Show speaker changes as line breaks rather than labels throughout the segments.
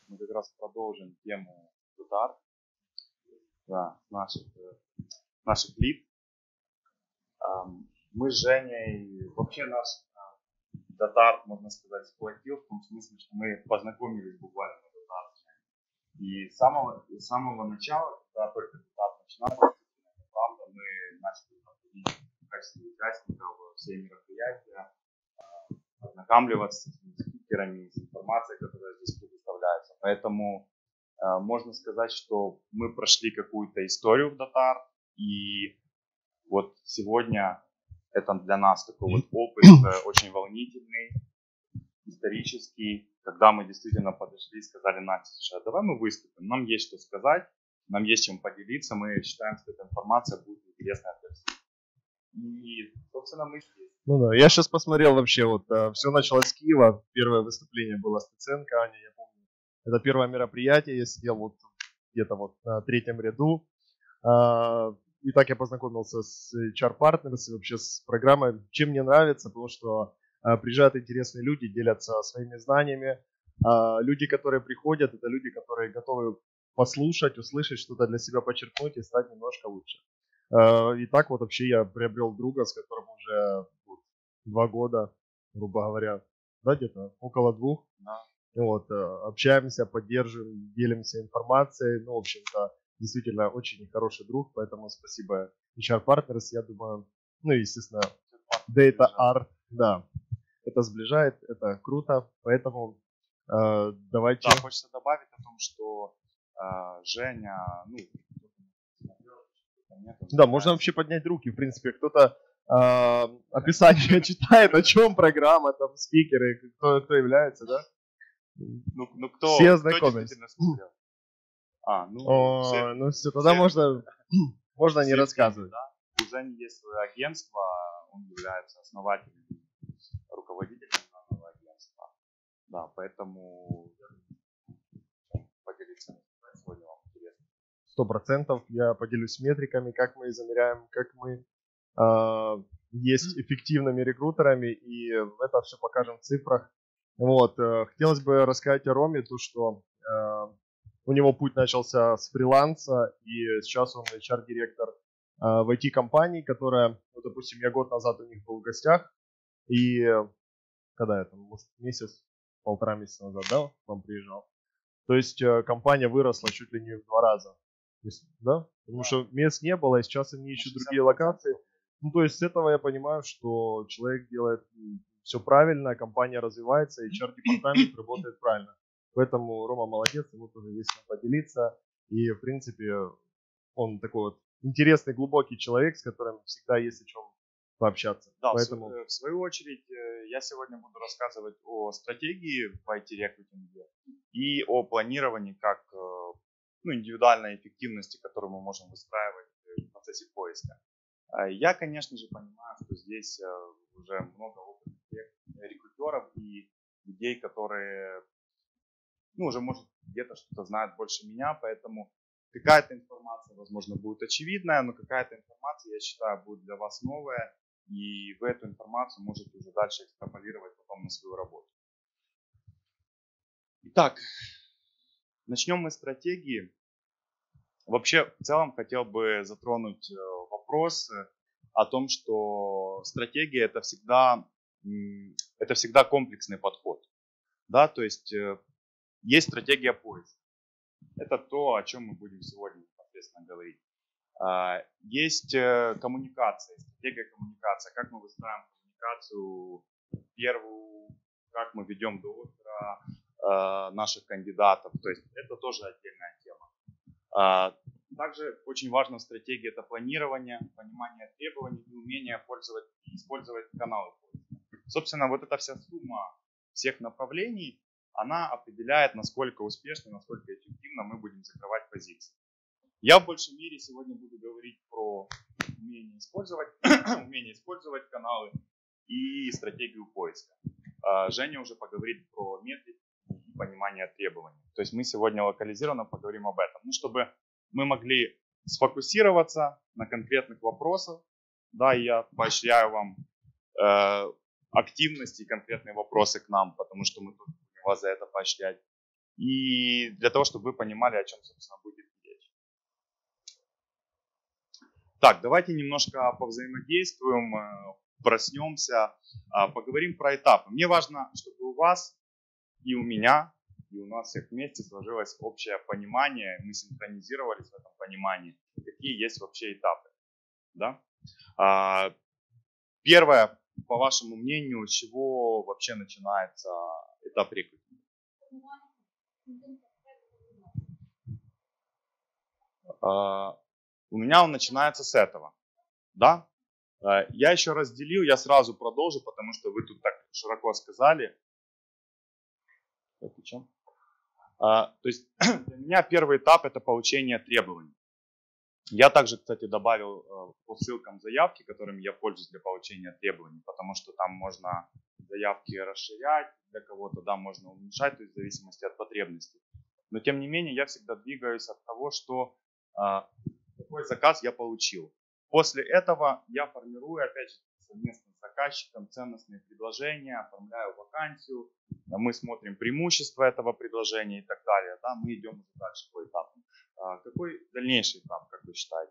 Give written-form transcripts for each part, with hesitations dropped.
Мы как раз продолжим тему Dotart, да, наших лид. Мы с Женей, вообще наш Dotart, можно сказать, сплотил в том смысле, что мы познакомились буквально на Dotart. И с самого начала, когда только Dotart начинался, правда, мы начали проходить в качестве участников все мероприятия, ознакомливаться с спикерами, с информацией, которая здесь предоставляется. Поэтому можно сказать, что мы прошли какую-то историю в Dotart, и вот сегодня это для нас такой вот опыт очень волнительный, исторический, когда мы действительно подошли и сказали: Настя, слушай, а давай мы выступим, нам есть что сказать, нам есть чем поделиться, мы считаем, что эта информация будет интересная для всех. И, собственно, мы здесь.
Ну да, я сейчас посмотрел вообще, вот все началось с Киева, первое выступление было Стеценко, Аня, я помню. Это первое мероприятие, я сидел вот где-то вот на третьем ряду. И так я познакомился с HR Partners и вообще с программой. Чем мне нравится, потому что приезжают интересные люди, делятся своими знаниями. Люди, которые приходят, это люди, которые готовы послушать, услышать, что-то для себя подчеркнуть и стать немножко лучше. И так вот вообще я приобрел друга, с которым уже 2 года, грубо говоря, да, где-то около 2.
Да.
Вот, общаемся, поддерживаем, делимся информацией. Ну, в общем-то, действительно очень хороший друг, поэтому спасибо HR Partners, я думаю, ну и, естественно, Data Art, да, это сближает, это круто, поэтому давайте.
Да, хочется добавить о том, что Женя,
да, можно вообще поднять руки, в принципе, кто-то описание читает, о чем программа, там, спикеры, кто является, да?
Ну кто,
все
кто действительно смотрел?
Ну все, тогда можно не рассказывать.
Да? У Жени есть свое агентство, он является основателем, руководителем данного агентства. Да, поэтому поделиться сегодня вам интересно.
100% я поделюсь метриками, как мы замеряем, как мы есть эффективными рекрутерами, и это все покажем в цифрах. Вот. Хотелось бы рассказать о Роме, то что у него путь начался с фриланса, и сейчас он HR-директор в IT-компании, которая, ну, допустим, я год назад у них был в гостях, и когда это, может, полтора месяца назад, да, к вам приезжал. То есть компания выросла чуть ли не в 2 раза. Да? Потому что мест не было, и сейчас они ищут другие локации. Ну, то есть с этого я понимаю, что человек делает все правильно, компания развивается, и HR-департамент работает правильно. Поэтому Рома молодец, ему тоже есть чем поделиться. И, в принципе, он такой вот интересный, глубокий человек, с которым всегда есть о чем пообщаться.
Да,
поэтому...
в свою очередь, я сегодня буду рассказывать о стратегии в IT-рекрутинге и о планировании как индивидуальной эффективности, которую мы можем выстраивать в процессе поиска. Я, конечно же, понимаю, что здесь уже много опытных рекрутеров и людей, которые, уже, может, где-то что-то знают больше меня, поэтому какая-то информация, возможно, будет очевидная, но какая-то информация, я считаю, будет для вас новая, и вы эту информацию можете уже дальше экстраполировать потом на свою работу. Итак, начнем мы с стратегии. Вообще, в целом, хотел бы затронуть вопрос о том, что стратегия это всегда комплексный подход. Да, то есть стратегия поиска. Это то, о чем мы будем сегодня непосредственно говорить. Есть коммуникация, стратегия коммуникации, как мы выстраиваем коммуникацию первую, как мы ведем до оффера наших кандидатов. То есть это тоже отдельная тема. Также очень важно в стратегии это планирование, понимание требований и умение использовать каналы поиска. Собственно, вот эта вся сумма всех направлений, она определяет, насколько успешно, насколько эффективно мы будем закрывать позиции. Я в большей мере сегодня буду говорить про умение использовать каналы и стратегию поиска. Женя уже поговорит про метрики и понимание требований. То есть мы сегодня локализированно поговорим об этом. Чтобы мы могли сфокусироваться на конкретных вопросах. Да, я поощряю вам активность и конкретные вопросы к нам, потому что мы тут будем вас за это поощрять. и для того, чтобы вы понимали, о чем, собственно, будет речь. Так, давайте немножко повзаимодействуем, проснемся, поговорим про этапы. Мне важно, чтобы у вас и у меня, и у нас всех вместе сложилось общее понимание, мы синхронизировались в этом понимании, какие есть вообще этапы. Да? Первое, по вашему мнению, с чего вообще начинается этап рекрутинга? У меня он начинается с этого. Да? Я еще разделил, я сразу продолжу, потому что вы тут так широко сказали. То есть для меня первый этап — это получение требований. Я также, кстати, добавил по ссылкам заявки, которыми я пользуюсь для получения требований, потому что там можно заявки расширять для кого-то, да, можно уменьшать, то есть в зависимости от потребностей. Но тем не менее я всегда двигаюсь от того, что какой заказ я получил. После этого я формирую, опять же, совместно с заказчиком ценностные предложения, оформляю вакансию, мы смотрим преимущества этого предложения и так далее. Да, мы идем дальше по этапу. Какой дальнейший этап, как вы считаете?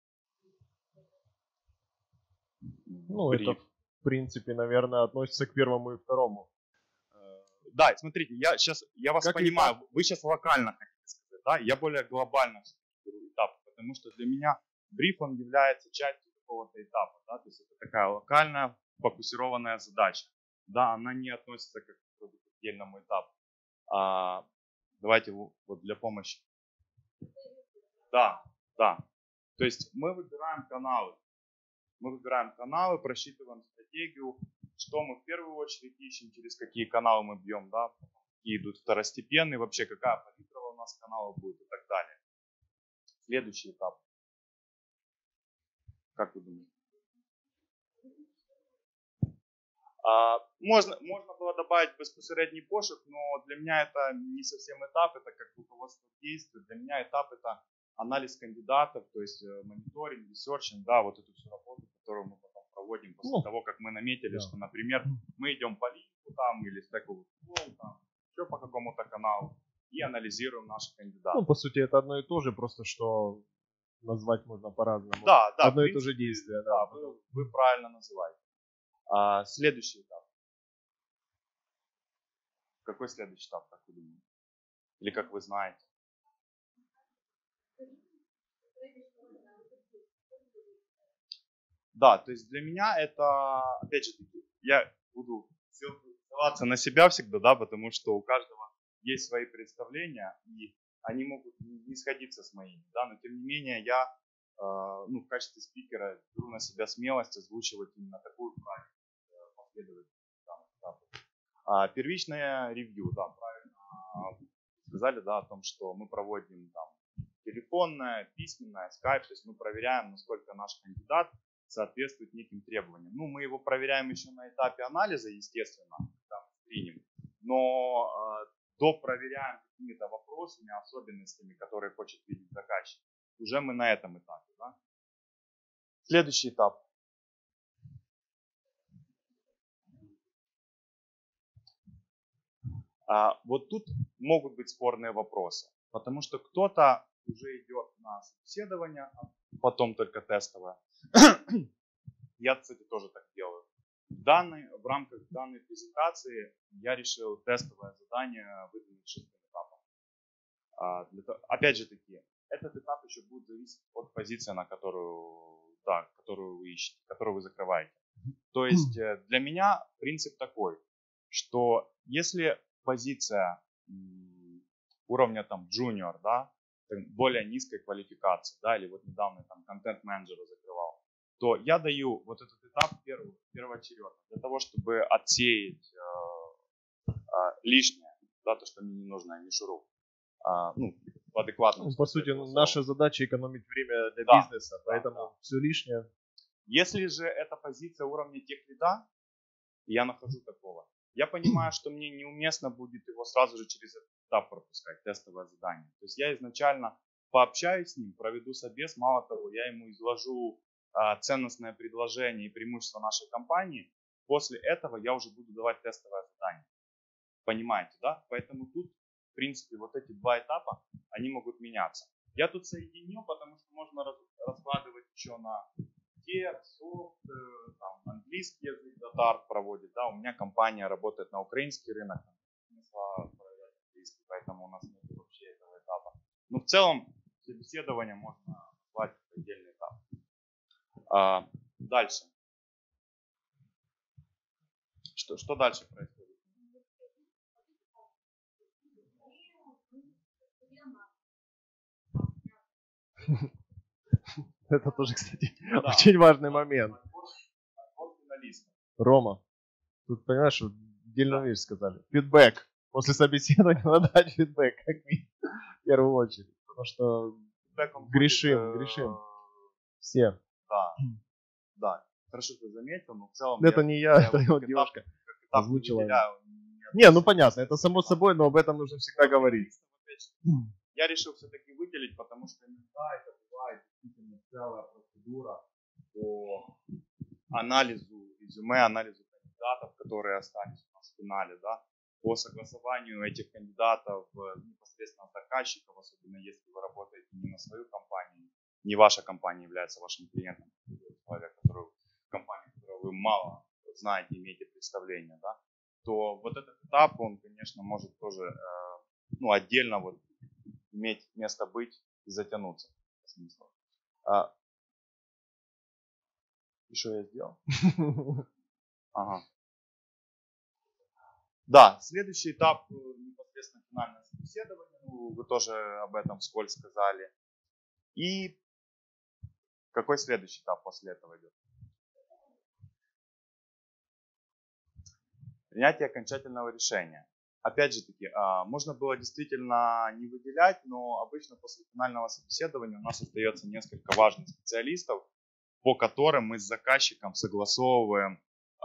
Ну, это в принципе, наверное, относится к первому и второму.
Да, смотрите, я вас
как
понимаю,
этап?
вы сейчас локально хотите сказать, да? Я более глобально беру этап, потому что для меня бриф, он является частью какого-то этапа, да? То есть это такая локальная, фокусированная задача. Да, она не относится к отдельному этапу. Давайте вот для помощи. Да. То есть мы выбираем каналы. Просчитываем стратегию, что мы в первую очередь ищем, через какие каналы мы бьем, да, какие идут второстепенные, вообще какая палитра у нас каналов будет и так далее. Следующий этап. Как вы думаете? Можно было добавить безпосередний пошук, но для меня это не совсем этап, это как руководство действий. Для меня этап — это анализ кандидатов, то есть мониторинг, ресерчинг, да, вот эту всю работу, которую мы потом проводим после того, как мы наметили, да, что, например, мы идем по линку там или Stack Overflow, там, еще по какому-то каналу и анализируем наших кандидатов.
Ну, по сути, это одно и то же, просто что назвать можно по-разному.
Да,
одно
принципе,
и то же действие.
Да, вы правильно называете. Следующий этап. Какой следующий этап, как вы думаете? Или как вы знаете? Да, то есть для меня это, опять же таки, я буду ссылаться на себя всегда, да, потому что у каждого есть свои представления, и они могут не сходиться с моими, да, но тем не менее я, в качестве спикера беру на себя смелость озвучивать именно такую последовательность. Первичное ревью, да, правильно сказали, да, о том, что мы проводим там телефонное, письменное, скайп, то есть мы проверяем, насколько наш кандидат соответствует неким требованиям. Ну, мы его проверяем еще на этапе анализа, естественно, когда мы скриним, но допроверяем какими-то вопросами, особенностями, которые хочет видеть заказчик. Уже мы на этом этапе. Да? Следующий этап. Вот тут могут быть спорные вопросы, потому что кто-то уже идет на собеседование, а потом только тестовое. Я, кстати, тоже так делаю. В рамках данной презентации я решил тестовое задание выполнить 6 этапом. Опять же таки, этот этап еще будет зависеть от позиции, на которую вы ищете, которую вы закрываете. То есть для меня принцип такой, что если позиция уровня там junior, да, более низкой квалификации, да, или вот недавно там контент-менеджера закрывал, то я даю вот этот этап первоочередно для того, чтобы отсеять лишнее, да, то, что мне не нужно, мишуру, в адекватном
по сути, наша задача экономить время для бизнеса, поэтому все лишнее.
Если же это позиция уровня тех-лида, я нахожу такого, я понимаю, что мне неуместно будет его сразу же через этот этап пропускать, тестовое задание. То есть я изначально пообщаюсь с ним, проведу собес, мало того, я ему изложу ценностное предложение и преимущество нашей компании. После этого я уже буду давать тестовое задание. Понимаете, да? Поэтому тут принципе, вот эти два этапа, они могут меняться. Я тут соединил, потому что можно раскладывать еще на тех, софт, там, английский язык, Dotart проводит, да, у меня компания работает на украинский рынок, поэтому у нас нет вообще этого этапа. Но в целом собеседование можно назвать отдельный этап. Дальше. Что дальше происходит?
Это тоже, кстати, очень важный момент. Рома, тут, понимаешь, отдельную вещь сказали. Фидбэк. После собеседования надо дать фидбэк, как минимум, в первую очередь. Потому что грешим. Все.
Да. Хорошо ты заметил, но в целом...
Это не я, это его девушка озвучила. Не, ну понятно, это само собой, но об этом нужно всегда говорить.
Я решил все-таки выделить, потому что иногда это бывает действительно целая процедура по анализу резюме, анализу кандидатов, которые остались у нас в финале, да, по согласованию этих кандидатов непосредственно с заказчиком, особенно если вы работаете не на свою компанию, не ваша компания является вашим клиентом, человек, который компания, которую вы мало знаете, имеете представление, да, то вот этот этап, он, конечно, может тоже отдельно вот иметь место быть и затянуться. И что я сделал? Ага. Да, следующий этап непосредственно финальное собеседование. Вы тоже об этом вскользь сказали. И какой следующий этап после этого идет? Принятие окончательного решения. Опять же таки, можно было действительно не выделять, но обычно после финального собеседования у нас остается несколько важных специалистов, по которым мы с заказчиком согласовываем,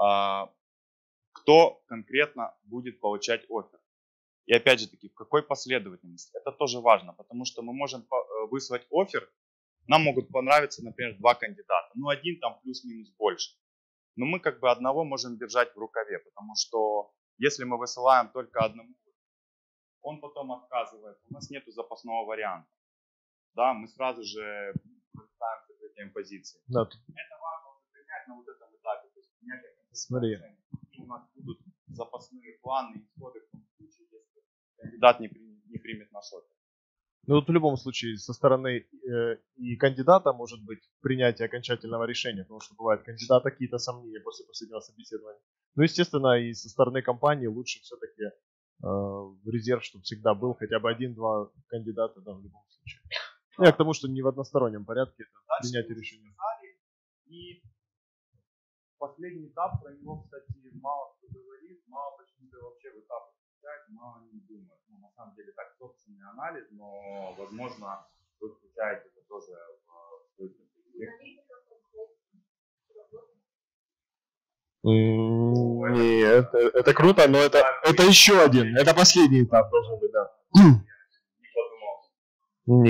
кто конкретно будет получать оффер. И опять же таки, в какой последовательности. Это тоже важно, потому что мы можем выслать оффер, нам могут понравиться, например, два кандидата. Ну, один там плюс-минус больше. Но мы как бы одного можем держать в рукаве, потому что если мы высылаем только одному, он потом отказывает, у нас нет запасного варианта. Да, мы сразу же ставим закрытием позиции.
Да.
Это важно принять на вот этом этапе. То есть
Смотри.
У нас будут запасные планы, исходы в том случае, если кандидат не примет наш оффер.
Ну вот в любом случае со стороны и кандидата может быть принятие окончательного решения, потому что бывают кандидата какие-то сомнения после последнего собеседования. Ну, естественно, и со стороны компании лучше все-таки в резерв, чтобы всегда был хотя бы один-два кандидата, да, в любом случае. Ну, я к тому, что не в одностороннем порядке это принятие решения.
И последний этап, про него, кстати, мало кто говорит, мало почему-то вообще в этапе включает, мало не думает. Ну, на самом деле так собственный анализ, но, возможно, вы включаете это тоже в свою стратегию.
Нет, это круто, но это еще один, это последний этап должен быть, да.
Не подумал.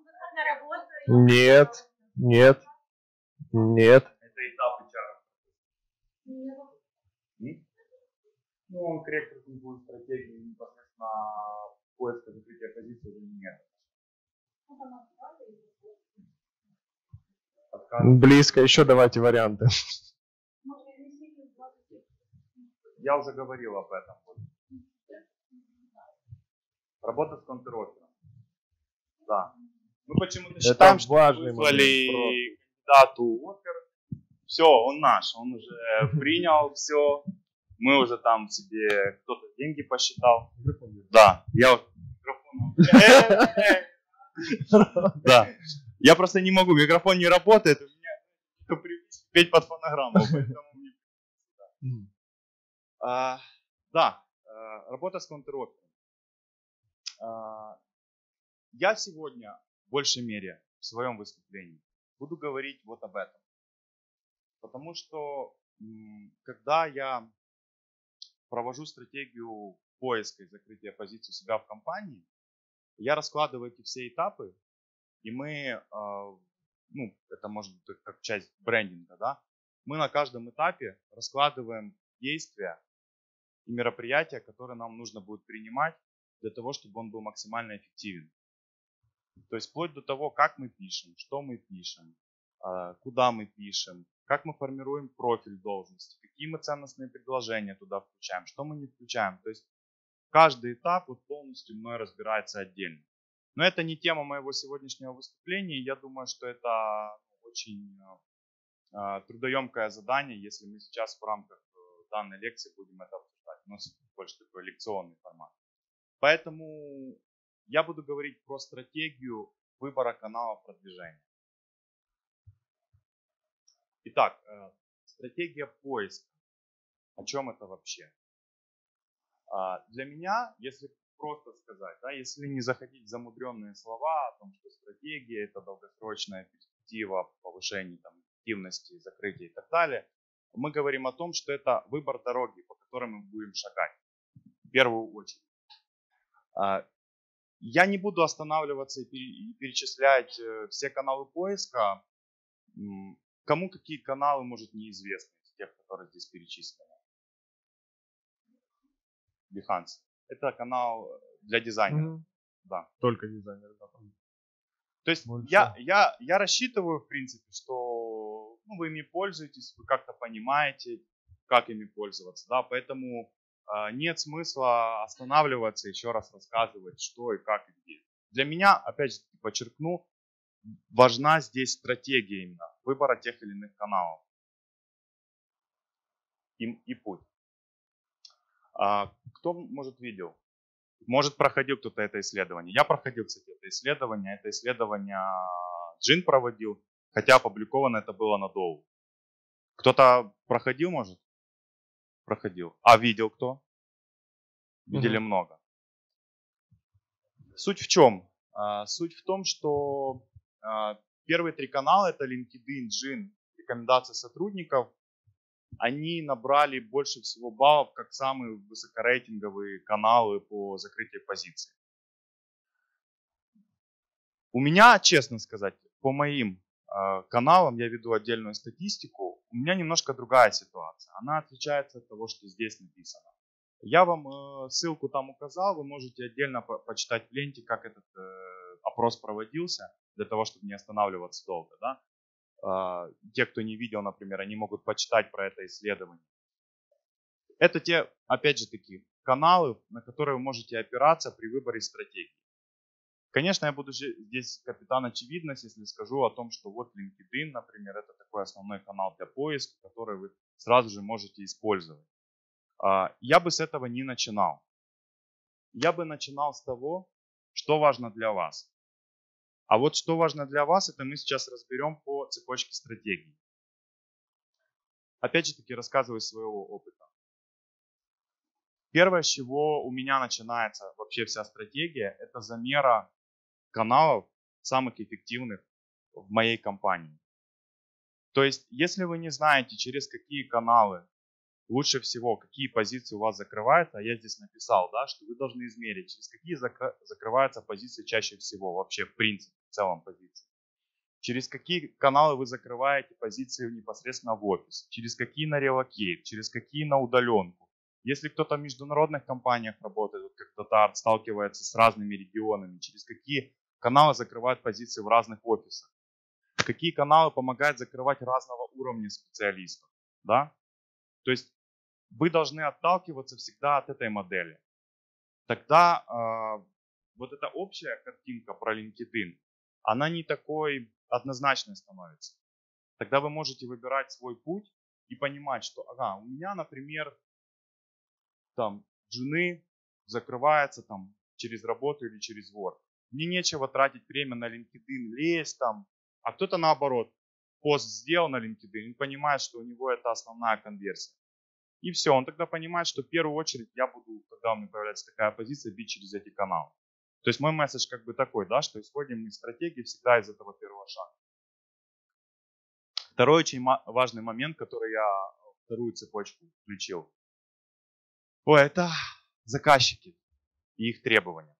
Нет.
Это этап HR. Ну, он к рекрутинговой стратегии непосредственно поиска закрытия позиции уже нет.
Близко, еще давайте варианты.
Я уже говорил об этом. Работа с контрофером. Да. Мы почему-то считаем, что выслали кандидату оффер. Все, он наш, он уже принял все. Мы уже там себе, кто-то деньги посчитал. Да, я вот микрофон. Да. Я просто не могу, микрофон не работает, у меня петь под фонограмму, поэтому мне... Да, работа с контрофером. Я сегодня в большей мере в своем выступлении буду говорить вот об этом. Потому что когда я провожу стратегию поиска и закрытия позиции у себя в компании, я раскладываю эти все этапы, и мы, это может быть как часть брендинга, да, мы на каждом этапе раскладываем действия и мероприятия, которые нам нужно будет принимать для того, чтобы он был максимально эффективен. То есть вплоть до того, как мы пишем, что мы пишем, куда мы пишем, как мы формируем профиль должности, какие мы ценностные предложения туда включаем, что мы не включаем. То есть каждый этап вот полностью мной разбирается отдельно. Но это не тема моего сегодняшнего выступления. Я думаю, что это очень трудоемкое задание, если мы сейчас в рамках данной лекции будем это обсуждать. У нас больше такой лекционный формат. Поэтому я буду говорить про стратегию выбора канала продвижения. Итак, стратегия поиска. О чем это вообще? Для меня, если просто сказать, да, если не заходить в замудренные слова о том, что стратегия это долгосрочная перспектива повышения там, эффективности, закрытия и так далее, мы говорим о том, что это выбор дороги, по которой мы будем шагать. В первую очередь. Я не буду останавливаться и перечислять все каналы поиска. Кому какие каналы, может, неизвестны из тех, которые здесь перечислены. Behance. Это канал для дизайнеров. Да.
Только дизайнеры. Да.
То есть я рассчитываю, в принципе, что вы ими пользуетесь, вы как-то понимаете, как ими пользоваться. Да? Поэтому нет смысла останавливаться, еще раз рассказывать, что и как и где. Для меня, опять же подчеркну, важна здесь стратегия именно выбора тех или иных каналов и путь. Кто, может, видел? Может, проходил кто-то это исследование. Я проходил, кстати, это исследование. Это исследование Джин проводил, хотя опубликовано это было на Доу. Кто-то проходил, может? Проходил. А видел кто? Видели много. Суть в чем? Суть в том, что первые 3 канала, это LinkedIn, Джин, рекомендации сотрудников, они набрали больше всего баллов, как самые высокорейтинговые каналы по закрытию позиций. У меня, честно сказать, по моим каналам, я веду отдельную статистику, у меня немножко другая ситуация. Она отличается от того, что здесь написано. Я вам ссылку там указал, вы можете отдельно почитать в ленте, как этот опрос проводился, для того, чтобы не останавливаться долго. Да? Те, кто не видел, например, они могут почитать про это исследование. Это те, опять же таки, каналы, на которые вы можете опираться при выборе стратегии. Конечно, я буду здесь капитан очевидность, если скажу о том, что вот LinkedIn, например, это такой основной канал для поиска, который вы сразу же можете использовать. Я бы с этого не начинал. Я бы начинал с того, что важно для вас. А вот что важно для вас, это мы сейчас разберем по цепочке стратегий. Опять же таки рассказываю из своего опыта. Первое, с чего у меня начинается вообще вся стратегия, это замера каналов самых эффективных в моей компании. То есть, если вы не знаете, через какие каналы лучше всего, какие позиции у вас закрываются, а я здесь написал, да, что вы должны измерить, через какие закрываются позиции чаще всего, вообще в принципе, в целом позиции. Через какие каналы вы закрываете позиции непосредственно в офис, через какие на релокейт, через какие на удаленку. Если кто-то в международных компаниях работает, вот как Татар, сталкивается с разными регионами, через какие каналы закрывают позиции в разных офисах, какие каналы помогают закрывать разного уровня специалистов. Да? То есть вы должны отталкиваться всегда от этой модели. Тогда вот эта общая картинка про LinkedIn, она не такой однозначной становится. Тогда вы можете выбирать свой путь и понимать, что у меня, например, там джуны закрывается там через работу или через Word. Мне нечего тратить время на LinkedIn, лезть там, а кто-то наоборот, пост сделал на LinkedIn, он понимает, что у него это основная конверсия. И все, он тогда понимает, что в первую очередь я буду, когда у меня появляется такая позиция, бить через эти каналы. То есть мой месседж как бы такой, да, что исходим мы из стратегии всегда из этого первого шага. Второй очень важный момент, который я вторую цепочку включил, это заказчики и их требования.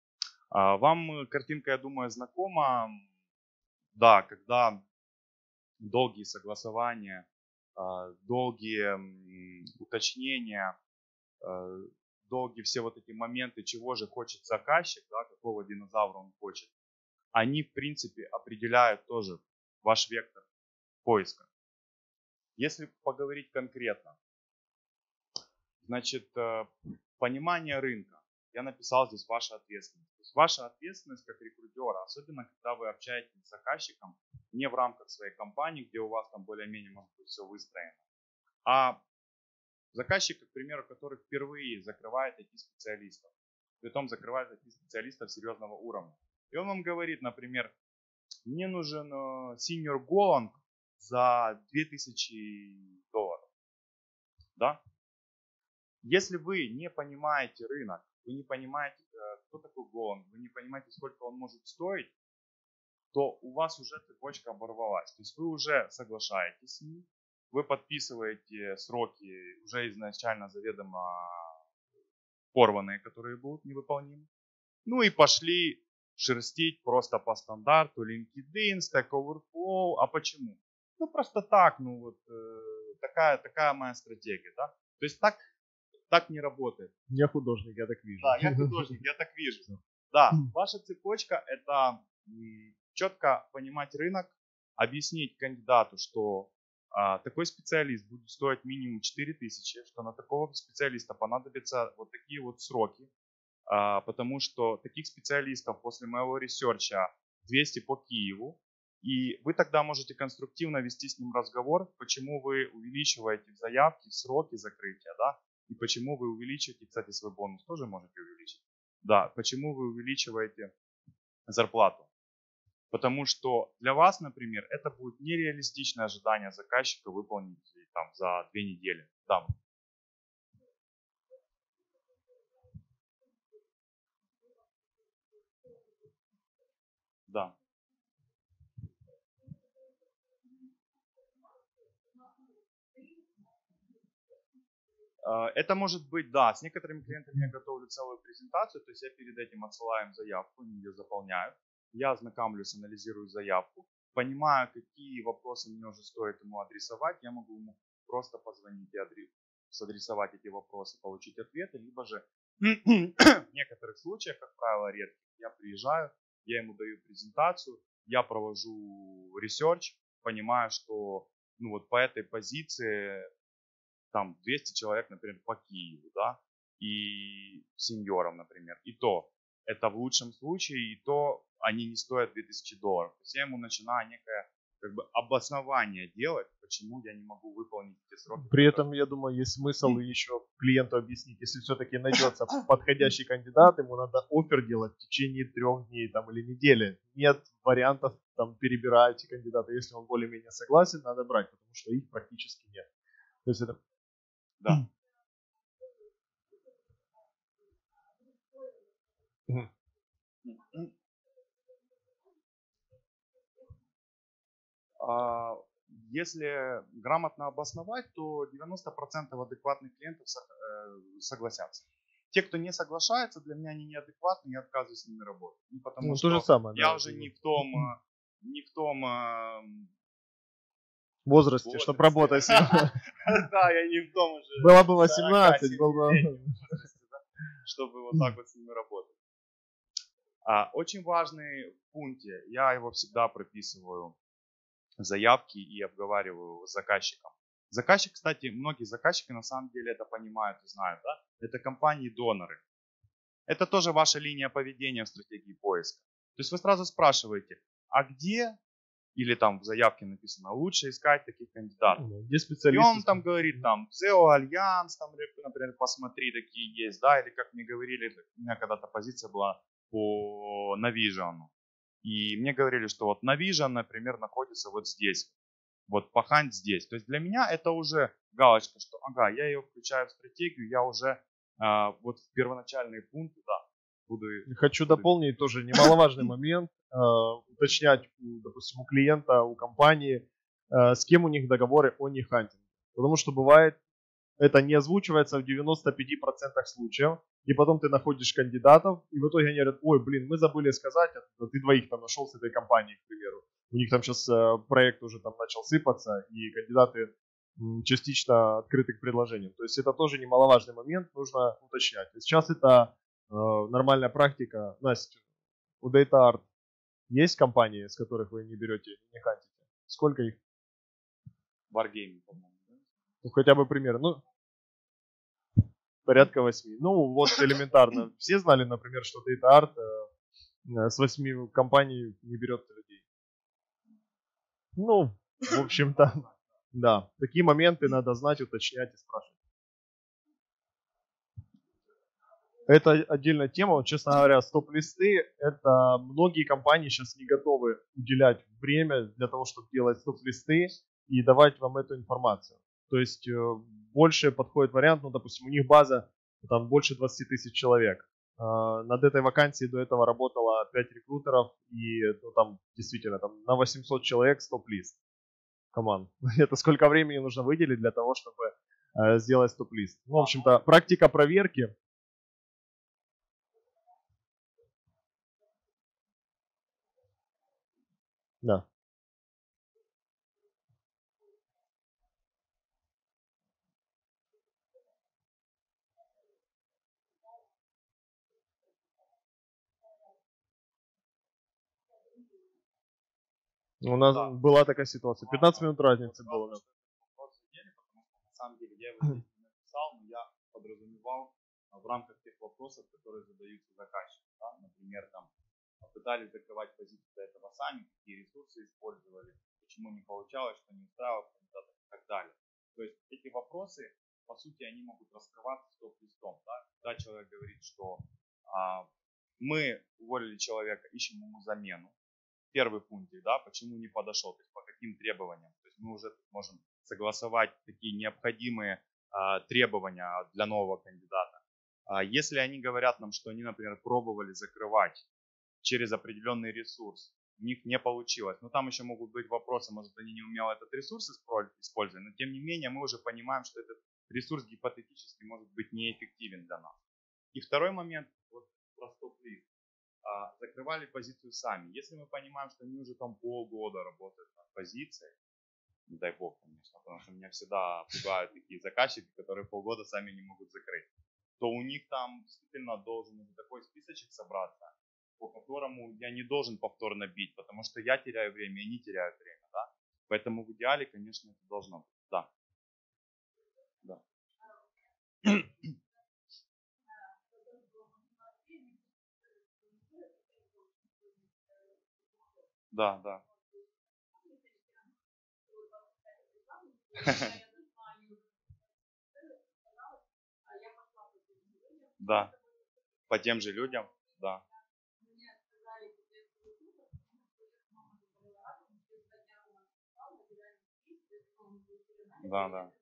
Вам картинка, я думаю, знакома. Да, когда долгие согласования, долгие уточнения, долгие все вот эти моменты, чего же хочет заказчик, да, какого динозавра он хочет, они, в принципе, определяют тоже ваш вектор поиска. Если поговорить конкретно, значит, понимание рынка. Я написал здесь ваша ответственность. То есть ваша ответственность как рекрутера, особенно когда вы общаетесь с заказчиком не в рамках своей компании, где у вас там более-менее может быть все выстроено, а заказчик, к примеру, который впервые закрывает IT-специалистов, притом закрывает IT-специалистов серьезного уровня. И он вам говорит, например, мне нужен senior Golang за $2000. Да? Если вы не понимаете рынок, вы не понимаете, кто такой Golang, вы не понимаете, сколько он может стоить, то у вас уже цепочка оборвалась. То есть вы уже соглашаетесь с ним, вы подписываете сроки уже изначально заведомо порванные, которые будут невыполнимы. Ну и пошли шерстить просто по стандарту LinkedIn, Stack Overflow. А почему? Ну просто так, ну вот такая моя стратегия, да. То есть так не работает.
Я художник, я так вижу.
Да, я художник, я так вижу. Да, ваша цепочка это четко понимать рынок, объяснить кандидату, что такой специалист будет стоить минимум 4000, что на такого специалиста понадобятся вот такие вот сроки, потому что таких специалистов после моего ресерча 200 по Киеву, и вы тогда можете конструктивно вести с ним разговор, почему вы увеличиваете в заявке сроки закрытия, да, и почему вы увеличиваете, кстати, свой бонус тоже можете увеличить, да, почему вы увеличиваете зарплату. Потому что для вас, например, это будет нереалистичное ожидание заказчика выполнить там, за 2 недели. Да. Да. Это может быть, да, с некоторыми клиентами я готовлю целую презентацию, то есть я перед этим отсылаю им заявку, они ее заполняют. Я ознакомлюсь, анализирую заявку, понимаю, какие вопросы мне уже стоит ему адресовать. Я могу ему просто позвонить и адресовать эти вопросы, получить ответы, либо же в некоторых случаях, как правило, редко, я приезжаю, я ему даю презентацию, я провожу ресерч, понимаю, что ну вот по этой позиции там 200 человек, например, по Киеву, да, и сеньорам, например, и то это в лучшем случае, и то они не стоят $2000. То есть я ему начинаю некое как бы обоснование делать, почему я не могу выполнить эти сроки.
При этом, я думаю, есть смысл еще клиенту объяснить, если все-таки найдется подходящий кандидат, ему надо оффер делать в течение 3 дней там, или недели. Нет вариантов там, перебирать кандидата. Если он более-менее согласен, надо брать, потому что их практически нет. То есть это...
Да. Если грамотно обосновать, то 90% адекватных клиентов согласятся. Те, кто не соглашается, для меня они неадекватны, я отказываюсь с ними работать. Ну, потому что
то же самое,
я
да,
уже не в том
возрасте, чтобы работать с ним.
Да, я не в том уже.
Было бы 18, было бы...
Чтобы вот так вот с ними работать. Очень важный в пункте, я его всегда прописываю в заявке и обговариваю с заказчиком. Заказчик, кстати, многие заказчики на самом деле это понимают и знают, да? Это компании-доноры. Это тоже ваша линия поведения в стратегии поиска. То есть вы сразу спрашиваете, а где, или там в заявке написано, лучше искать таких кандидатов.
Где специалисты?
И он там говорит, там, SEO Альянс, там, например, посмотри, такие есть, да, или как мне говорили, у меня когда-то позиция была по Navision. И мне говорили, что вот Navision, например, находится вот здесь, вот пахань здесь. То есть для меня это уже галочка, что ага, я ее включаю в стратегию, я уже вот в первоначальные пункты, да, буду...
Хочу дополнить тоже немаловажный момент, уточнять, допустим, у клиента, у компании, с кем у них договоры о нехантинге. Потому что бывает, это не озвучивается в 95% случаев, и потом ты находишь кандидатов, и в итоге они говорят, ой, блин, мы забыли сказать, ты двоих там нашел с этой компанией, к примеру. У них там сейчас проект уже там начал сыпаться, и кандидаты частично открыты к предложениям. То есть это тоже немаловажный момент, нужно уточнять. И сейчас это нормальная практика. Настя, у DataArt есть компании, с которых вы не берете, не хантите? Сколько их?
Wargaming, по-моему.
Ну, хотя бы пример. Ну, порядка 8. Ну, вот элементарно. Все знали, например, что DataArt с 8 компаний не берет людей. Ну, в общем-то, да. Такие моменты надо знать, уточнять и спрашивать. Это отдельная тема. Вот, честно говоря, стоп-листы, это многие компании сейчас не готовы уделять время для того, чтобы делать стоп-листы и давать вам эту информацию. То есть больше подходит вариант, ну, допустим, у них база там больше 20 тысяч человек. Над этой вакансией до этого работало 5 рекрутеров, и ну, там действительно там, на 800 человек стоп-лист команд. Это сколько времени нужно выделить для того, чтобы сделать стоп-лист. Ну, в общем-то, практика проверки. Да. У нас была такая ситуация. 15 минут разницы было.
На самом деле я его здесь не написал, но я подразумевал в рамках тех вопросов, которые задаются заказчику. Да? Например, там пытались закрывать позицию до этого сами, какие ресурсы использовали, почему не получалось, что не устраивало кандидатов и так далее. То есть эти вопросы, по сути, они могут раскрываться стоп-листом. Да? Когда человек говорит, что мы уволили человека, ищем ему замену. Первый пункт, да, почему не подошел, то есть по каким требованиям. То есть мы уже можем согласовать такие необходимые требования для нового кандидата. Если они говорят нам, что они, например, пробовали закрывать через определенный ресурс, у них не получилось, но там еще могут быть вопросы, может они не умело этот ресурс использовали, но тем не менее мы уже понимаем, что этот ресурс гипотетически может быть неэффективен для нас. И второй момент, вот про стоп-лист. Закрывали позицию сами. Если мы понимаем, что они уже там полгода работают над позицией, не дай бог, конечно, потому что меня всегда пугают такие заказчики, которые полгода сами не могут закрыть, то у них там действительно должен быть такой списочек собраться, по которому я не должен повторно бить, потому что я теряю время и они теряют время, да? Поэтому в идеале, конечно, это должно быть. Да. Да. Да, да. Да. По тем же людям, да. Да, да.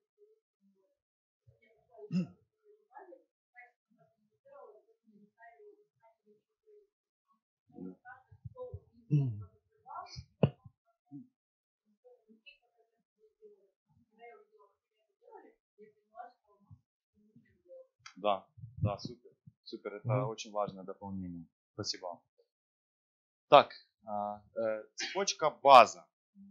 Да, да, супер. Супер, это очень важное дополнение. Спасибо. Так, цепочка база.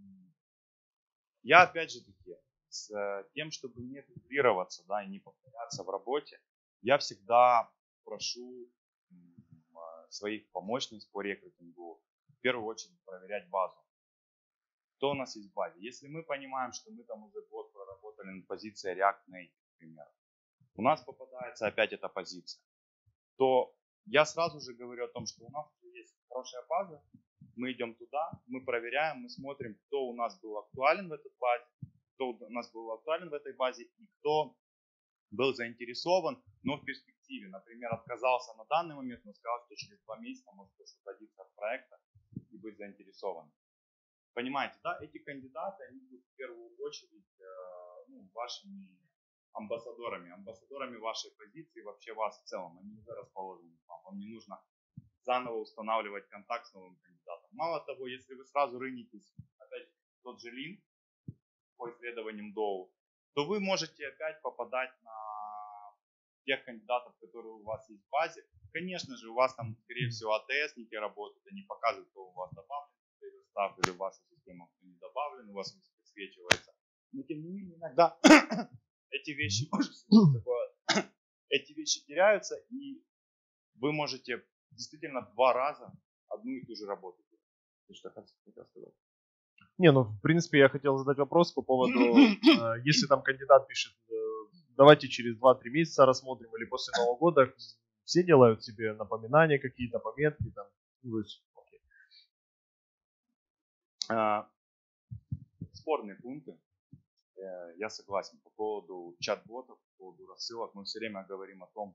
Я опять же таки с тем, чтобы не дублироваться, да, и не повторяться в работе, я всегда прошу своих помощниц по рекрутингу в первую очередь проверять базу. Кто у нас есть в базе? Если мы понимаем, что мы там уже год проработали на позиции React Native, например, у нас попадается опять эта позиция, то я сразу же говорю о том, что у нас есть хорошая база, мы идем туда, мы проверяем, мы смотрим, кто у нас был актуален в этой базе, кто у нас был актуален в этой базе и кто был заинтересован, но в перспективе, например, отказался на данный момент, но сказал, что через 2 месяца может освободиться от проекта и быть заинтересован. Понимаете, да, эти кандидаты, они будут в первую очередь вашими амбассадорами вашей позиции, вообще вас в целом, они уже расположены к вам, вам не нужно заново устанавливать контакт с новым кандидатом. Мало того, если вы сразу рынетесь, опять тот же линк по исследованиям Dow, то вы можете опять попадать на тех кандидатов, которые у вас есть в базе. Конечно же, у вас там, скорее всего, АТСники работают, они показывают, кто у вас добавлен, или в вашу систему кто не добавлен, у вас высвечивается Но тем не менее, иногда эти вещи, эти вещи теряются, и вы можете действительно 2 раза одну и ту же работу делать. Ты что хотел сказать?
Не, ну, в принципе, я хотел задать вопрос по поводу, если там кандидат пишет, давайте через 2-3 месяца рассмотрим, или после Нового года, все делают себе напоминания какие-то, пометки там. Ну, окей.
Спорные пункты. Я согласен по поводу чат-ботов, по поводу рассылок. Мы все время говорим о том,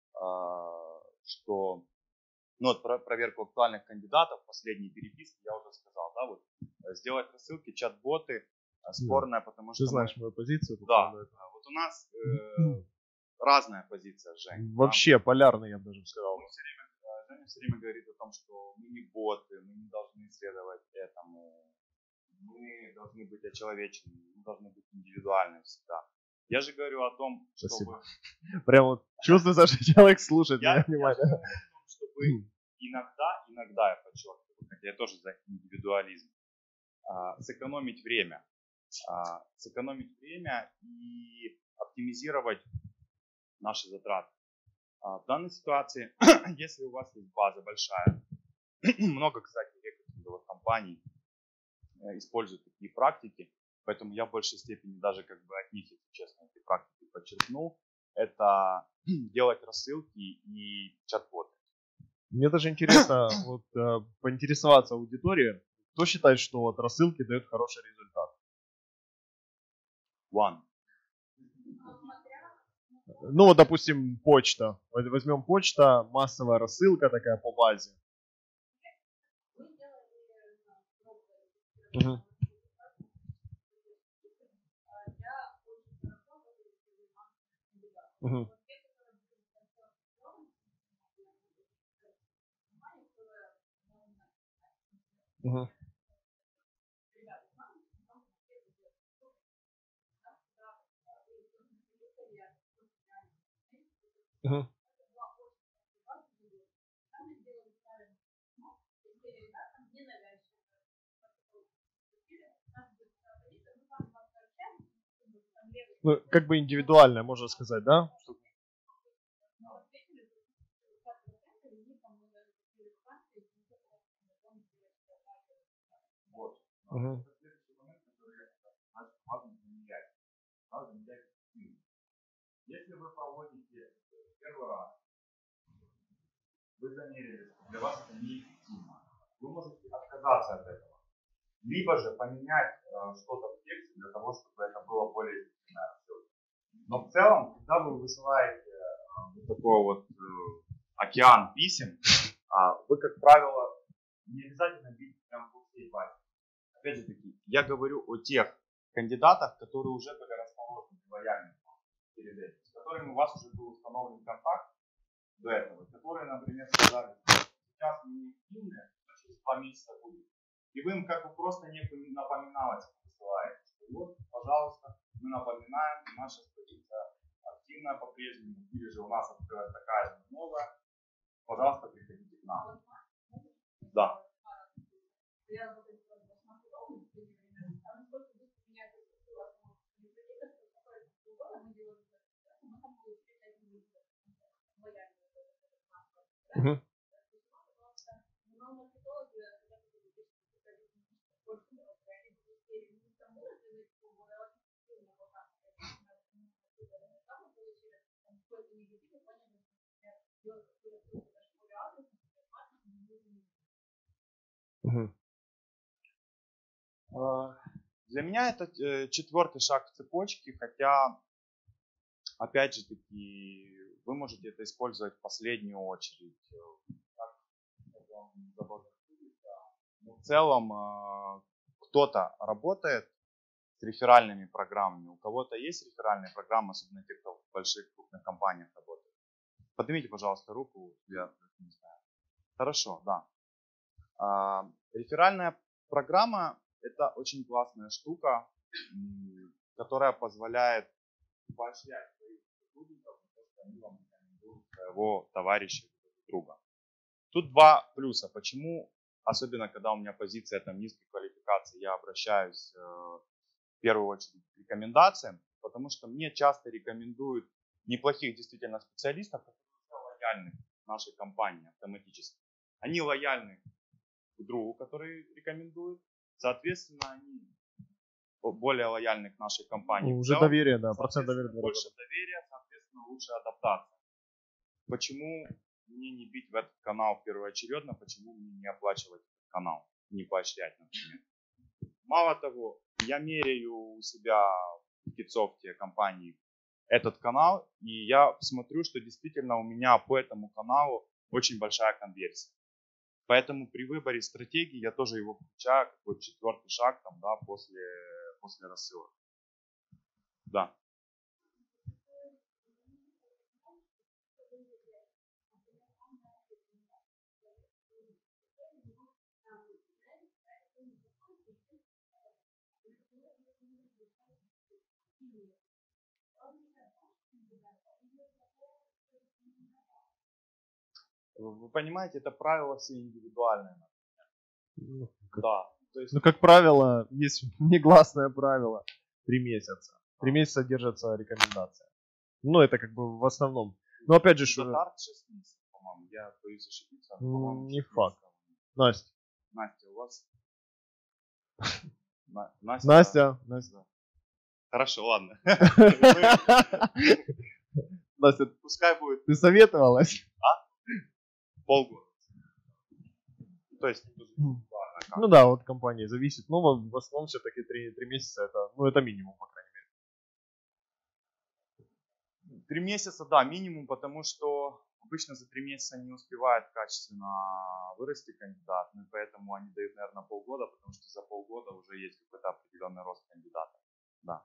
что вот проверку актуальных кандидатов, последние переписки, я уже сказал, да, вот сделать рассылки, чат-боты, спорная, потому что...
Ты знаешь мою позицию?
Да, вот у нас разная позиция, Жень.
Вообще полярная, я бы даже сказал.
Женя все время говорит о том, что мы не боты, мы не должны следовать этому, мы должны быть очеловеченными, мы должны быть индивидуальны всегда. Я же говорю о том,
Спасибо.
чтобы...
Прям вот чувствуется, что человек слушает меня внимательно.
Я говорю о том, чтобы иногда, я подчеркиваю, хотя я тоже за индивидуализм, сэкономить время. Сэкономить время и оптимизировать наши затраты. В данной ситуации, если у вас есть база большая, много, кстати, рекрутинговых компаний используют такие практики, поэтому я в большей степени даже как бы от них, если честно, эти практики подчеркнул, это делать рассылки и чат-боты.
Мне даже интересно вот, поинтересоваться аудиторией, кто считает, что вот рассылки дают хороший результат?
One.
Ну, вот, допустим, почта. Возьмем почта, массовая рассылка такая по базе. Угу. Угу. Угу. Угу. Ну, как бы индивидуальная, можно сказать, да?
Вот.
Угу.
Следующий момент, который важно замерять. Надо замерять эффективность. Если вы проводите первый раз, вы замерили, что для вас это неэффективно, вы можете отказаться от этого. Либо же поменять что-то в тексте для того, чтобы это было более эффективное рассылка. Но в целом, когда вы высылаете вот такой вот океан писем, вы, как правило, не обязательно видите прям по всей базе. Опять же таки, я говорю о тех кандидатах, которые уже были расположены лояльно перед этим, с которыми у вас уже был установлен контакт до этого, которые, например, сказали, что сейчас мы не активны, но через 2 месяца будет. И вы им как бы просто некую напоминалочку посылаете, что вот, пожалуйста, мы напоминаем, наша позиция активная по-прежнему, или же у нас открылась такая же новая, пожалуйста, приходите к нам. Да.
Угу. Угу.
Для меня это 4-й шаг в цепочке, хотя, опять же таки, вы можете это использовать в последнюю очередь. Но в целом кто-то работает с реферальными программами, у кого-то есть реферальные программы, особенно те, кто в больших крупных компаниях работает. Поднимите, пожалуйста, руку, я не знаю. Хорошо, да. Реферальная программа – это очень классная штука, которая позволяет поощрять своих сотрудников, потому что они вам рекомендуют своего товарища, друга. Тут 2 плюса. Почему, особенно когда у меня позиция там низкой квалификации, я обращаюсь к первую очередь к рекомендациям, потому что мне часто рекомендуют неплохих действительно специалистов, которые лояльны нашей компании автоматически. Они лояльны к другу, который рекомендует, соответственно, они более лояльны к нашей компании.
Уже доверие, да, процент доверия.
Больше доверия, соответственно, лучше адаптация. Почему мне не бить в этот канал первоочередно, почему мне не оплачивать этот канал, не поощрять, например. Мало того, я меряю у себя в Китсофте компании этот канал, и я смотрю, что действительно у меня по этому каналу очень большая конверсия. Поэтому при выборе стратегии я тоже его включаю, как вот 4-й шаг там, да, после рассылок. Да. Вы понимаете, это правила все индивидуальные. Да. То есть...
Ну, как правило, есть негласное правило. 3 месяца. 3 месяца держатся рекомендации. Ну, это как бы в основном. Но опять же...
Стандарт 6 месяцев, по-моему. Я боюсь ошибиться.
Не факт. Настя.
Настя, у вас?
Настя.
Хорошо, ладно.
Настя,
пускай будет.
Ты советовалась?
Полгода. То есть...
Ну да, от компании зависит. Но в основном все-таки 3 месяца это минимум, по крайней мере.
3 месяца, да, минимум, потому что обычно за 3 месяца не успевает качественно вырасти кандидат, ну и поэтому они дают, наверное, полгода, потому что за полгода уже есть какой-то определенный рост кандидата. Да.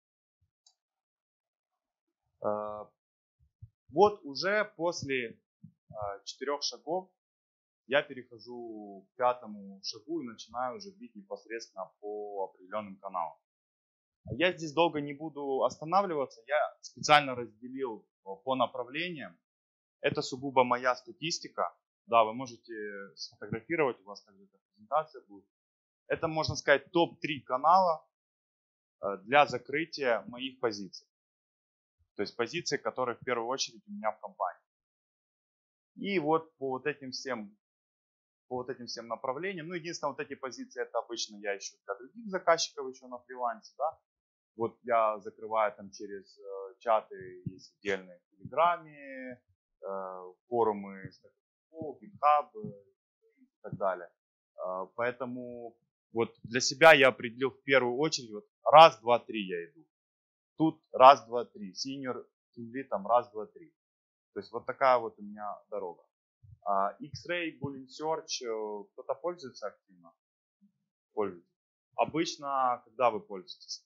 Вот уже после 4 шагов я перехожу к 5-му шагу и начинаю уже бить непосредственно по определенным каналам. Я здесь долго не буду останавливаться, я специально разделил по направлениям. Это сугубо моя статистика. Да, вы можете сфотографировать, у вас также эта презентация будет. Это, можно сказать, топ-3 канала для закрытия моих позиций. То есть позиции, которые в первую очередь у меня в компании. И вот по вот этим всем направлениям, ну, единственное, вот эти позиции, это обычно я ищу для других заказчиков еще на фрилансе, да. Вот я закрываю там через чаты, есть отдельные в Телеграме, форумы, GitHub и так далее. Поэтому вот для себя я определил в первую очередь, вот раз, два, три я иду. Тут раз, два, три. Senior Team Lead там раз, два, три. То есть вот такая вот у меня дорога. X-Ray, Boolean Search, кто-то пользуется активно? Пользуется. Обычно, когда вы пользуетесь?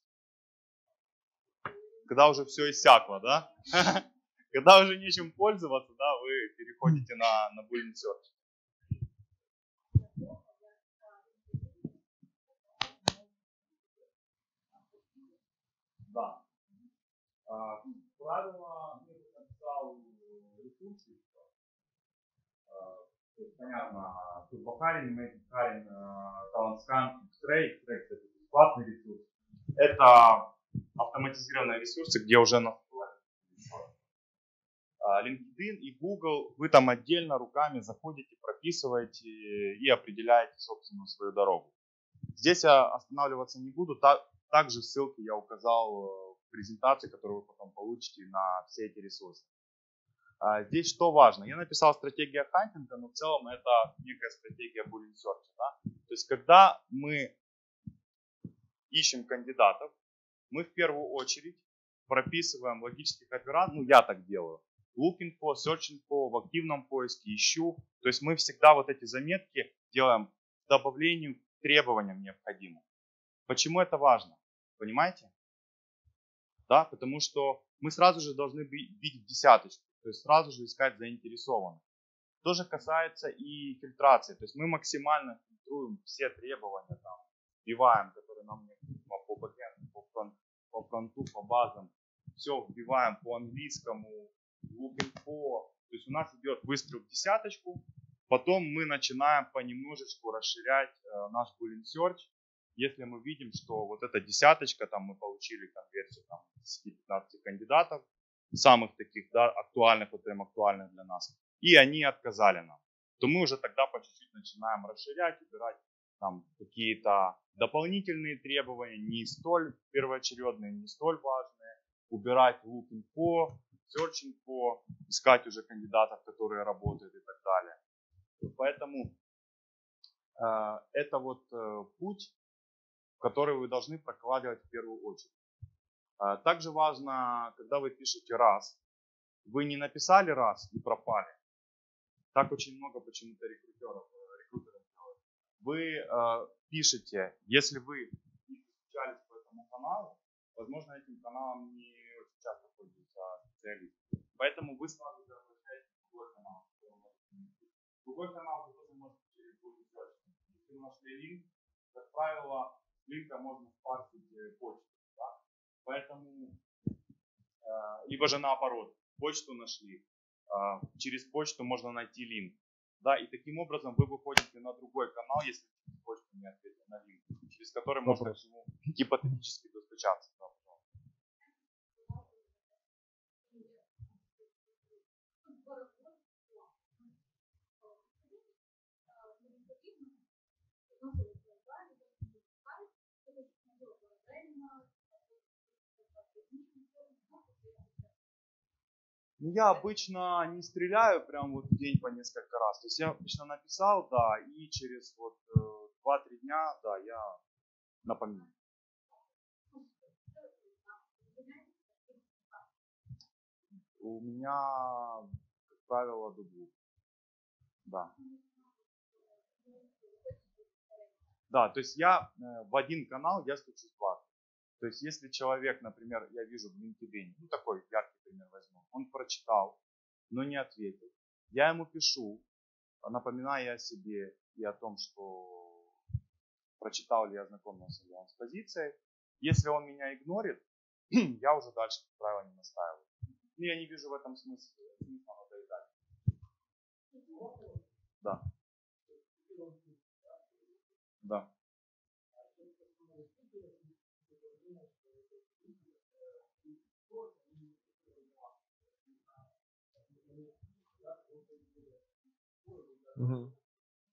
Когда уже все иссякло, да? Когда уже нечем пользоваться, да, вы переходите на Boolean Search. Да. Правило, я написал ресурсы. Понятно, Турбокарин, Мэйкарин, Талантскан, X-Ray, кстати, бесплатный ресурс. Это автоматизированные ресурсы, где уже настроены. LinkedIn и Google, вы там отдельно руками заходите, прописываете и определяете, собственно, свою дорогу. Здесь я останавливаться не буду. Также ссылки я указал в презентации, которую вы потом получите на все эти ресурсы. Здесь что важно? Я написал стратегия хантинга, но в целом это некая стратегия Boolean Search. Да? То есть, когда мы ищем кандидатов, мы в первую очередь прописываем логических операций, ну я так делаю, looking for, searching for, в активном поиске, ищу. То есть мы всегда вот эти заметки делаем к добавлению к требованиям необходимым. Почему это важно? Понимаете? Да, потому что мы сразу же должны бить в десяточку, то есть сразу же искать заинтересованных. То же касается и фильтрации, то есть мы максимально фильтруем все требования, там, вбиваем, которые нам необходимы по бэкэнду, по фронту, по базам, все вбиваем по английскому, looking for, то есть у нас идет выстрел в десяточку, потом мы начинаем понемножечку расширять наш Boolean Search, Если мы видим, что вот эта десяточка, там мы получили конверсию там, 10-15 кандидатов, самых таких, да, актуальных, вот прям актуальных для нас, и они отказали нам, то мы уже тогда по чуть-чуть начинаем расширять, убирать там какие-то дополнительные требования, не столь первоочередные, не столь важные, убирать looking for, searching for, искать уже кандидатов, которые работают и так далее. Поэтому это вот путь, который вы должны прокладывать в первую очередь. Также важно, когда вы пишете раз, вы не написали раз и пропали. Так очень много почему-то рекрутеров делают. Вы пишете, если вы не встречались по этому каналу, возможно, этим каналом не очень часто пользуются специалисты. Поэтому вы сразу обращаетесь в другой канал. Другой канал вы тоже можете через Google Search. Если вы нашли линк, как правило, линка можно спарсить почту. Да? Поэтому, либо же наоборот, почту нашли, через почту можно найти линк. Да, и таким образом вы выходите на другой канал, если через почту не ответили на линк, через который можно к нему гипотетически достучаться. Я обычно не стреляю прям вот в день по несколько раз. То есть я обычно написал, да, и через вот 2-3 дня, да, я напомню. У меня, как правило, до 2. Да. Да, то есть я в один канал я стучусь 20. То есть если человек, например, я вижу в LinkedIn, ну такой яркий пример возьму, он прочитал, но не ответил, я ему пишу, напоминая о себе и о том, что прочитал ли я, ознакомился ли он с позицией. Если он меня игнорит, я уже дальше, как правило, не настаиваю. Ну, я не вижу в этом смысла надоедать. Да. Да.
Угу.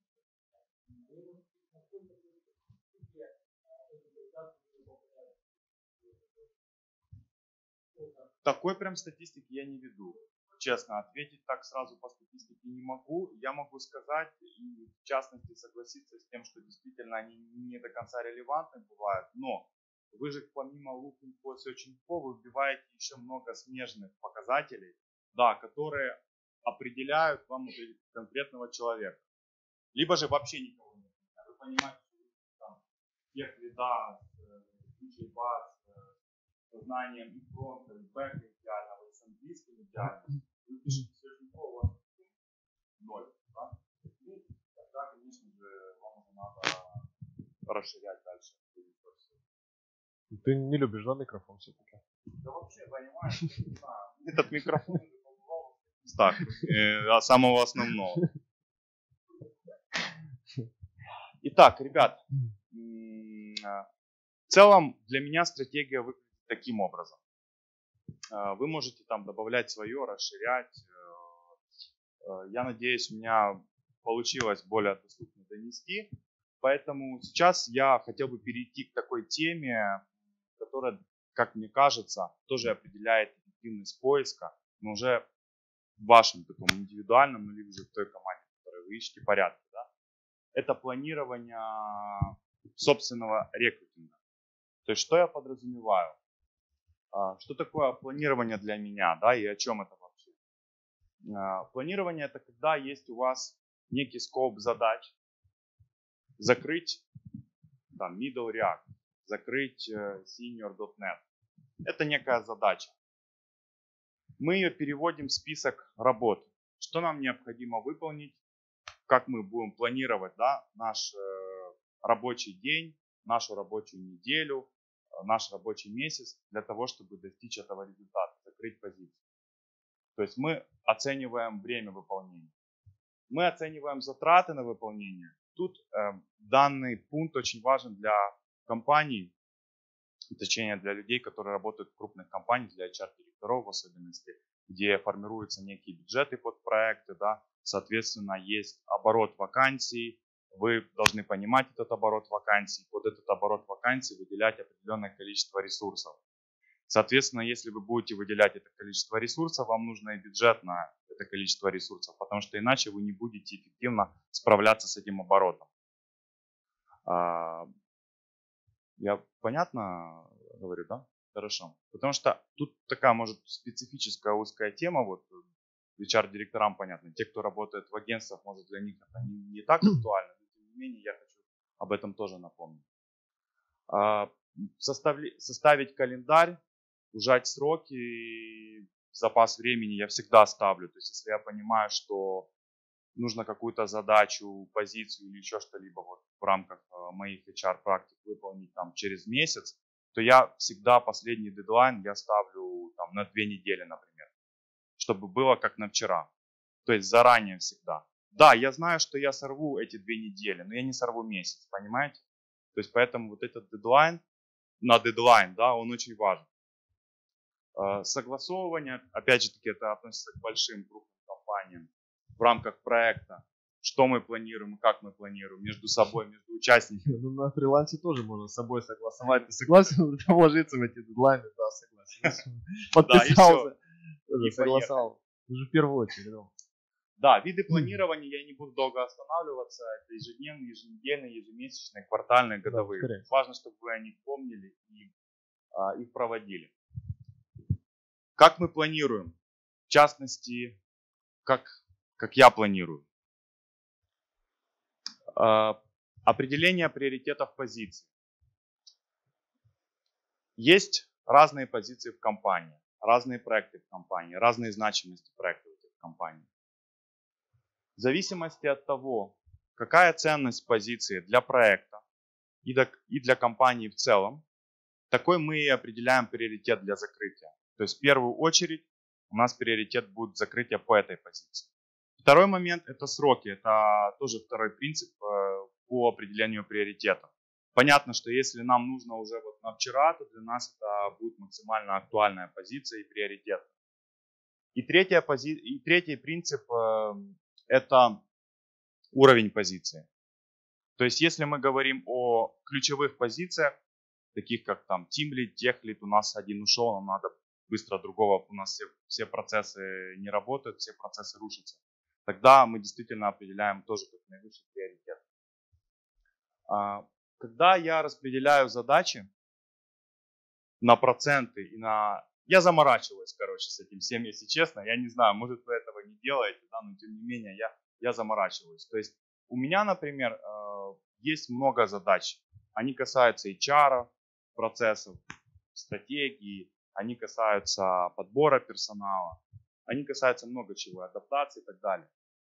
Такой прям статистики я не веду. Честно, ответить так сразу по статистике не могу. Я могу сказать и в частности согласиться с тем, что действительно они не до конца релевантны бывают, но вы же помимо looking for, searching for, вы вбиваете еще много смежных показателей, да, которые определяют вам конкретного человека. Либо же вообще никого нет. Вы понимаете, что там тех лида, кучей баз, знанием и фронта, и бэка идеального, и с английским идеальным, вы пишете searching for, у вас 0. Да? Ну, тогда, конечно же, вам уже надо расширять дальше.
Ты не любишь, да, микрофон все-таки?
Да вообще, понимаешь, не знаю. Этот микрофон уже побывал в местах, самого основного. Итак, ребят, в целом для меня стратегия выглядит таким образом. Вы можете там добавлять свое, расширять. Я надеюсь, у меня получилось более доступно донести. Поэтому сейчас я хотел бы перейти к такой теме, которая, как мне кажется, тоже определяет эффективность поиска, но уже в вашем таком индивидуальном или уже в той команде, в которой вы ищете порядки. Да? Это планирование собственного рекрутинга. То есть что я подразумеваю? Что такое планирование для меня, да, и о чем это вообще? Планирование это когда есть у вас некий скоп задач, закрыть там, middle React, закрыть senior.NET. Это некая задача. Мы ее переводим в список работ. Что нам необходимо выполнить, как мы будем планировать, да, наш рабочий день, нашу рабочую неделю, наш рабочий месяц для того, чтобы достичь этого результата, закрыть позицию. То есть мы оцениваем время выполнения. Мы оцениваем затраты на выполнение. Тут данный пункт очень важен для компаний, точнее для людей, которые работают в крупных компаниях, для HR-директоров в особенности, где формируются некие бюджеты под проекты, да, соответственно, есть оборот вакансий, вы должны понимать этот оборот вакансий, под этот оборот вакансий выделять определенное количество ресурсов. Соответственно, если вы будете выделять это количество ресурсов, вам нужно и бюджет на это количество ресурсов, потому что иначе вы не будете эффективно справляться с этим оборотом. Я понятно говорю, да? Хорошо. Потому что тут такая, может, специфическая узкая тема, вот HR-директорам понятно. Те, кто работает в агентствах, может, для них это не так актуально, но тем не менее я хочу об этом тоже напомнить. Составить календарь, ужать сроки, запас времени я всегда ставлю. То есть, если я понимаю, что нужно какую-то задачу, позицию или еще что-либо вот в рамках моих HR-практик выполнить там через месяц, то я всегда последний дедлайн я ставлю там на 2 недели, например, чтобы было как на вчера. То есть заранее всегда. Да, я знаю, что я сорву эти 2 недели, но я не сорву месяц, понимаете? То есть поэтому вот этот дедлайн, на дедлайн, да, он очень важен. Согласовывание, опять же таки, это относится к большим крупным компаниям в рамках проекта. Что мы планируем и как мы планируем между собой, между участниками.
Ну, на фрилансе тоже можно с собой согласовать. Ты согласен вложиться в эти дедлайны? Да, согласен. Подписался, согласовал. Уже в первую очередь.
Да, виды планирования, я не буду долго останавливаться. Это ежедневные, еженедельные, ежемесячные, квартальные, годовые.
Да,
важно, чтобы вы о них помнили и их проводили. Как мы планируем? В частности, как я планирую. Определение приоритетов позиций. Есть разные позиции в компании, разные проекты в компании, разные значимости проектов в компании. В зависимости от того, какая ценность позиции для проекта и для компании в целом, такой мы и определяем приоритет для закрытия. То есть в первую очередь у нас приоритет будет закрытие по этой позиции. Второй момент – это сроки. Это тоже второй принцип по определению приоритетов. Понятно, что если нам нужно уже вот на вчера, то для нас это будет максимально актуальная позиция и приоритет. И третий принцип – это уровень позиции. То есть если мы говорим о ключевых позициях, таких как там Team Lead, Tech Lead, у нас один ушел, нам надо быстро другого, у нас все процессы не работают, все процессы рушатся. Тогда мы действительно определяем тоже как наивысший приоритет. Когда я распределяю задачи на проценты и на... Я заморачиваюсь, короче, с этим всем, если честно. Я не знаю, может вы этого не делаете, да, но тем не менее я заморачиваюсь. То есть у меня, например, есть много задач. Они касаются HR, процессов, стратегии, они касаются подбора персонала, они касаются много чего, адаптации и так далее.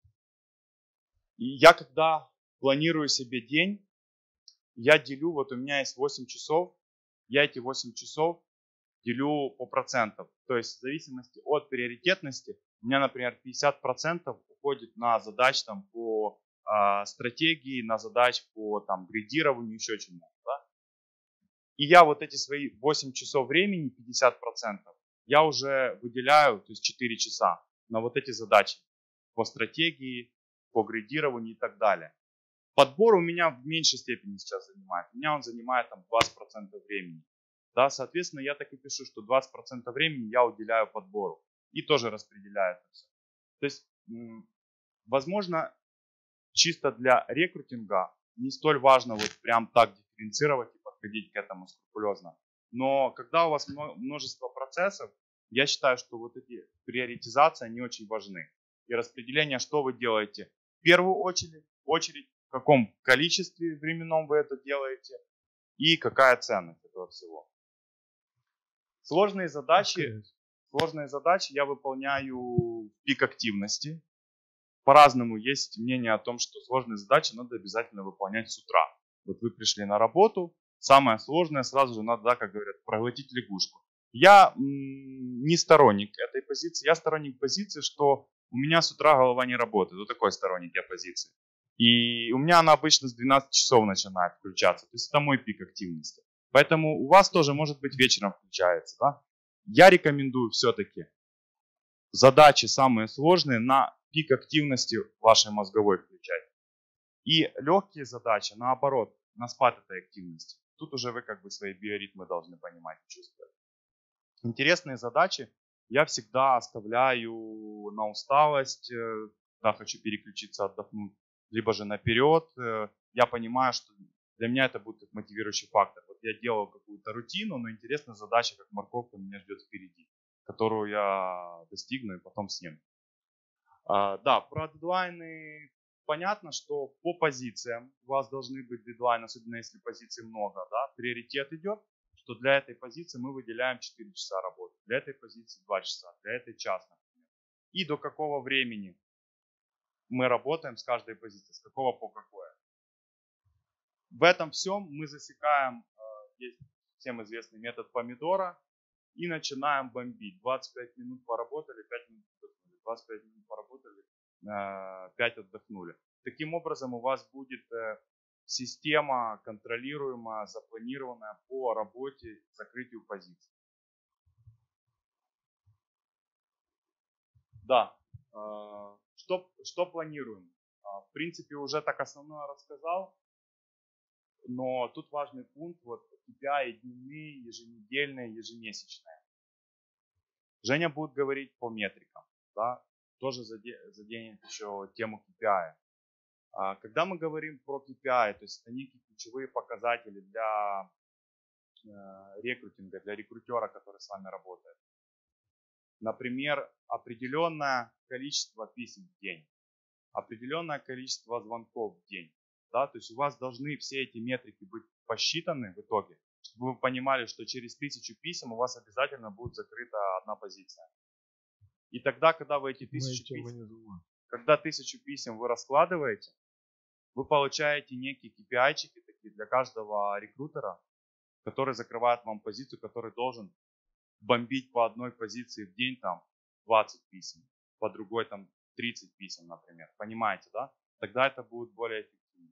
И я когда планирую себе день, я делю, вот у меня есть 8 часов, я эти 8 часов делю по процентам. То есть в зависимости от приоритетности, у меня, например, 50% уходит на задач там, по стратегии, на задач по там, градированию, еще чему-то. Да? И я вот эти свои 8 часов времени, 50%, я уже выделяю, то есть 4 часа на вот эти задачи по стратегии, по градированию и так далее. Подбор у меня в меньшей степени сейчас занимает. У меня он занимает там 20% времени. Да, соответственно, я так и пишу, что 20% времени я уделяю подбору. И тоже распределяю это все. То есть, возможно, чисто для рекрутинга не столь важно вот прям так дифференцировать и подходить к этому скрупулезно. Но когда у вас множество процессов, я считаю, что вот эти приоритизации, они очень важны. И распределение, что вы делаете в первую очередь, в каком количестве временном вы это делаете и какая ценность этого всего. Сложные задачи я выполняю в пик активности. По-разному есть мнение о том, что сложные задачи надо обязательно выполнять с утра. Вот вы пришли на работу, самое сложное сразу же надо, да, как говорят, проглотить лягушку. Я не сторонник этой позиции, я сторонник позиции, что у меня с утра голова не работает. Вот такой сторонник я позиции. И у меня она обычно с 12 часов начинает включаться. То есть это мой пик активности. Поэтому у вас тоже, может быть, вечером включается. Да? Я рекомендую все-таки задачи самые сложные на пик активности вашей мозговой включать. И легкие задачи, наоборот, на спад этой активности. Тут уже вы как бы свои биоритмы должны понимать и чувствовать. Интересные задачи я всегда оставляю на усталость, когда хочу переключиться, отдохнуть, либо же наперед. Я понимаю, что для меня это будет как мотивирующий фактор. Вот я делаю какую-то рутину, но интересная задача, как морковка, меня ждет впереди, которую я достигну и потом съем. Да, про дедлайны понятно, что по позициям у вас должны быть дедлайны, особенно если позиций много, да, приоритет идет, что для этой позиции мы выделяем 4 часа работы, для этой позиции 2 часа, для этой час, например. И до какого времени мы работаем с каждой позицией, с какого по какое. В этом всем мы засекаем, есть всем известный метод помидора, и начинаем бомбить. 25 минут поработали, 5 минут отдохнули, 25 минут поработали, 5 отдохнули. Таким образом у вас будет система контролируемая, запланированная по работе, закрытию позиций. Да, что планируем? В принципе, уже так основное рассказал, но тут важный пункт, вот KPI дневные, еженедельные, ежемесячные. Женя будет говорить по метрикам, да, тоже заденет еще тему KPI. Когда мы говорим про KPI, то есть это некие ключевые показатели для рекрутинга, для рекрутера, который с вами работает. Например, определенное количество писем в день, определенное количество звонков в день. Да? То есть у вас должны все эти метрики быть посчитаны в итоге, чтобы вы понимали, что через 1000 писем у вас обязательно будет закрыта одна позиция. И тогда, когда вы эти 1000 писем вы раскладываете, вы получаете некие KPI-чики такие для каждого рекрутера, который закрывает вам позицию, который должен бомбить по одной позиции в день там 20 писем, по другой там 30 писем, например. Понимаете, да? Тогда это будет более эффективно.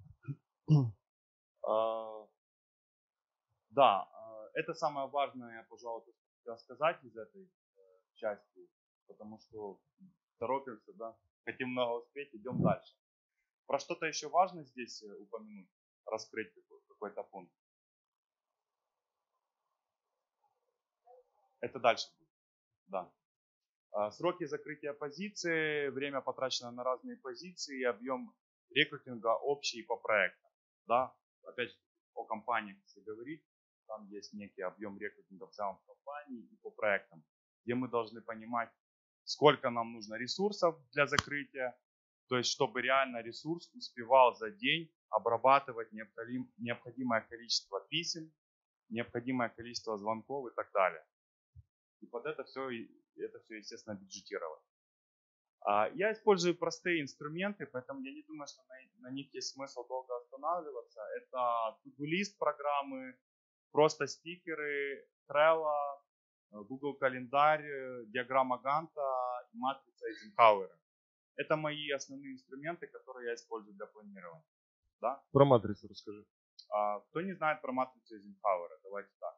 Да, это самое важное, пожалуй, хотел сказать из этой части, потому что торопимся, да, хотим много успеть, идем дальше. Про что-то еще важно здесь упомянуть, раскрыть какой-то пункт. Это дальше будет, да. Сроки закрытия позиции, время потрачено на разные позиции, объем рекрутинга общий по проектам. Да? Опять же, о компаниях, если говорить, там есть некий объем рекрутинга в целом компании и по проектам, где мы должны понимать, сколько нам нужно ресурсов для закрытия, то есть чтобы реально ресурс успевал за день обрабатывать необходимое количество писем, необходимое количество звонков и так далее. И под это все, естественно, бюджетировать. Я использую простые инструменты, поэтому я не думаю, что на них есть смысл долго останавливаться. Это to-do-list программы, просто стикеры, Trello, Google календарь, диаграмма Ганта и матрица Эйзенхауэра. Это мои основные инструменты, которые я использую для планирования. Да?
Про матрицу расскажи.
Кто не знает про матрицу Эйзенхауэра, давайте так.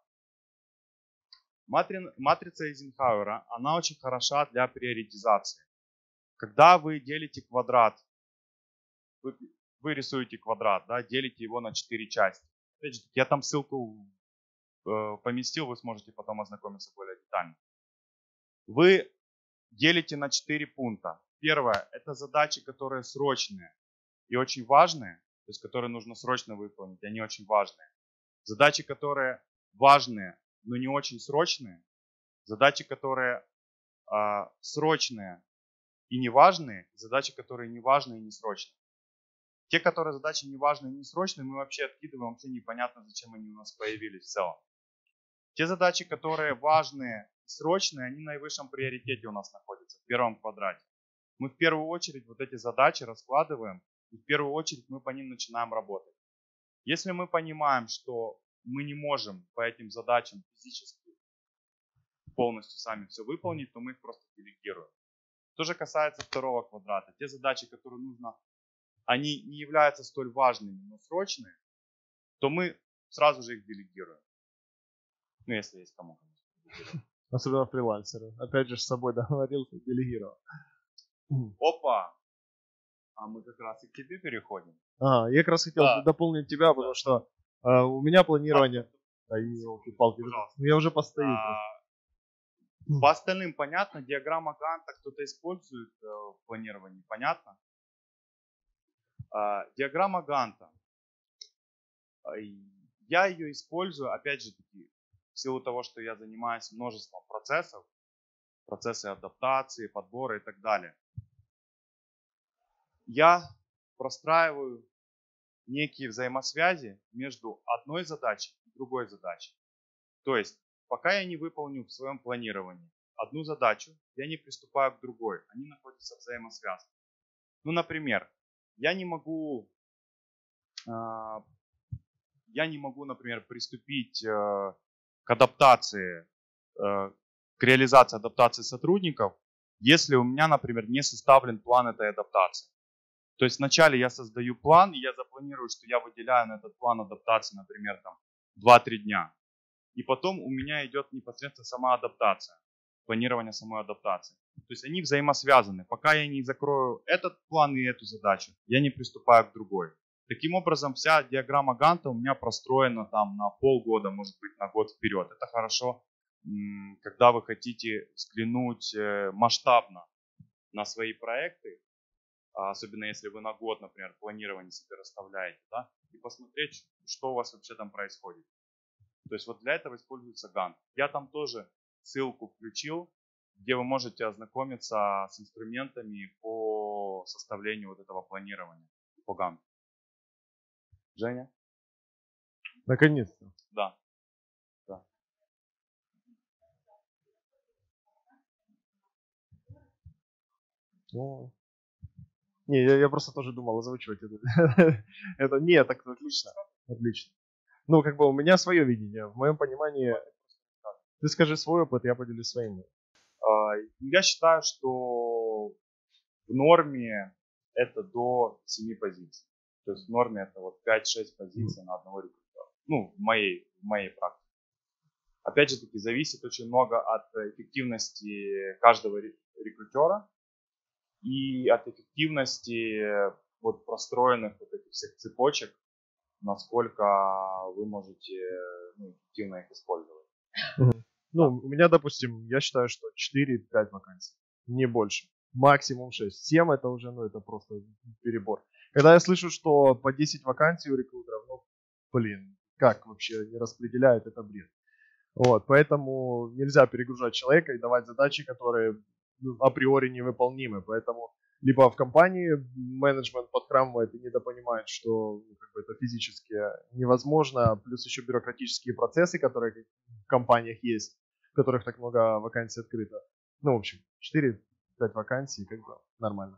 Матрица Эйзенхауэра, она очень хороша для приоритизации. Когда вы делите квадрат, вы рисуете квадрат, да, делите его на 4 части. Опять же, я там ссылку поместил, вы сможете потом ознакомиться более детально. Вы делите на 4 пункта. Первое, это задачи, которые срочные и очень важные, то есть которые нужно срочно выполнить, они очень важные. Задачи, которые важные, но не очень срочные. Задачи, которые срочные и неважные, задачи, которые неважные и несрочные. Те, которые задачи неважные и несрочные, мы вообще откидываем, вообще непонятно, зачем они у нас появились в целом. Те задачи, которые важные и срочные, они на наивысшем приоритете у нас находятся, в первом квадрате. Мы в первую очередь вот эти задачи раскладываем, и в первую очередь мы по ним начинаем работать. Если мы понимаем, что мы не можем по этим задачам физически полностью сами все выполнить, то мы их просто делегируем. То же касается второго квадрата. Те задачи, которые нужно они не являются столь важными, но срочные, то мы сразу же их делегируем. Ну, если есть кому.
Особенно фрилансеры. Опять же, с собой договорился, делегировал.
Опа! А мы как раз и к тебе переходим.
Я как раз хотел дополнить тебя, потому что у меня планирование... елки-палки, я уже постою.
По остальным понятно, диаграмма Ганта кто-то использует в планировании, понятно? Диаграмма Ганта. Я ее использую, опять же таки, в силу того, что я занимаюсь множеством процессов, процессы адаптации, подбора и так далее. Я простраиваю некие взаимосвязи между одной задачей и другой задачей. То есть, пока я не выполню в своем планировании одну задачу, я не приступаю к другой. Они находятся взаимосвязаны. Ну, например, я не могу, например, приступить к адаптации, к реализации адаптации сотрудников, если у меня, например, не составлен план этой адаптации. То есть вначале я создаю план, и я запланирую, что я выделяю на этот план адаптации, например, там 2-3 дня. И потом у меня идет непосредственно сама адаптация, планирование самой адаптации. То есть они взаимосвязаны. Пока я не закрою этот план и эту задачу, я не приступаю к другой. Таким образом, вся диаграмма Ганта у меня простроена там на полгода, может быть, на год вперед. Это хорошо, когда вы хотите взглянуть масштабно на свои проекты, особенно если вы на год, например, планирование себе расставляете, да, и посмотреть, что у вас вообще там происходит. То есть вот для этого используется Gantt. Я там тоже ссылку включил, где вы можете ознакомиться с инструментами по составлению вот этого планирования по Gantt. Женя?
Наконец-то.
Да.
Не, я просто тоже думал озвучивать это. Это не, так отлично. Отлично. Ну, как бы у меня свое видение. В моем понимании, ты скажи свой опыт, я поделюсь своим.
Я считаю, что в норме это до 7 позиций. То есть в норме это вот 5-6 позиций на одного рекрутера. Ну, в моей практике. Опять же таки, зависит очень много от эффективности каждого рекрутера и от эффективности вот простроенных вот этих всех цепочек, насколько вы можете эффективно их использовать.
Ну, у меня, допустим, я считаю, что 4-5 вакансий, не больше. Максимум 6. 7 это уже, это просто перебор. Когда я слышу, что по 10 вакансий у рекрутеров, как вообще не распределяют, это бред. Вот, поэтому нельзя перегружать человека и давать задачи, которые априори невыполнимы. Поэтому либо в компании менеджмент подхрамывает и недопонимает, что это физически невозможно, плюс еще бюрократические процессы, которые в компаниях есть, в которых так много вакансий открыто. В общем, 4-5 вакансий, нормально.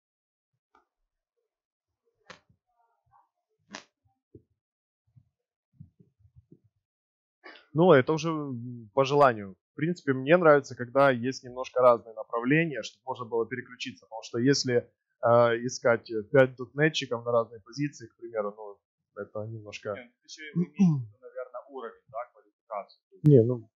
Это уже по желанию. В принципе, мне нравится, когда есть немножко разные направления, чтобы можно было переключиться. Потому что если искать 5 дотнетчиков на разные позиции, к примеру, это немножко...
Нет, еще и имеете, наверное, уровень, да, квалификации.
Не,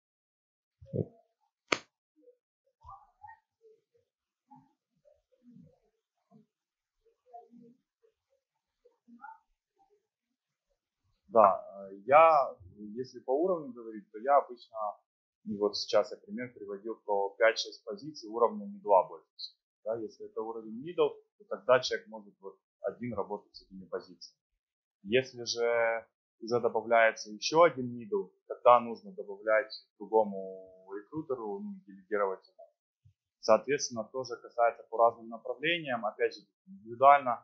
Да, если по уровню говорить, то я обычно, вот сейчас я пример приводил про 5-6 позиций уровня middle больше. Да, если это уровень middle, то тогда человек может один работать с этими позициями. Если же уже добавляется еще один middle, тогда нужно добавлять другому рекрутеру, делегировать ему. Соответственно, тоже касается по разным направлениям, опять же, индивидуально.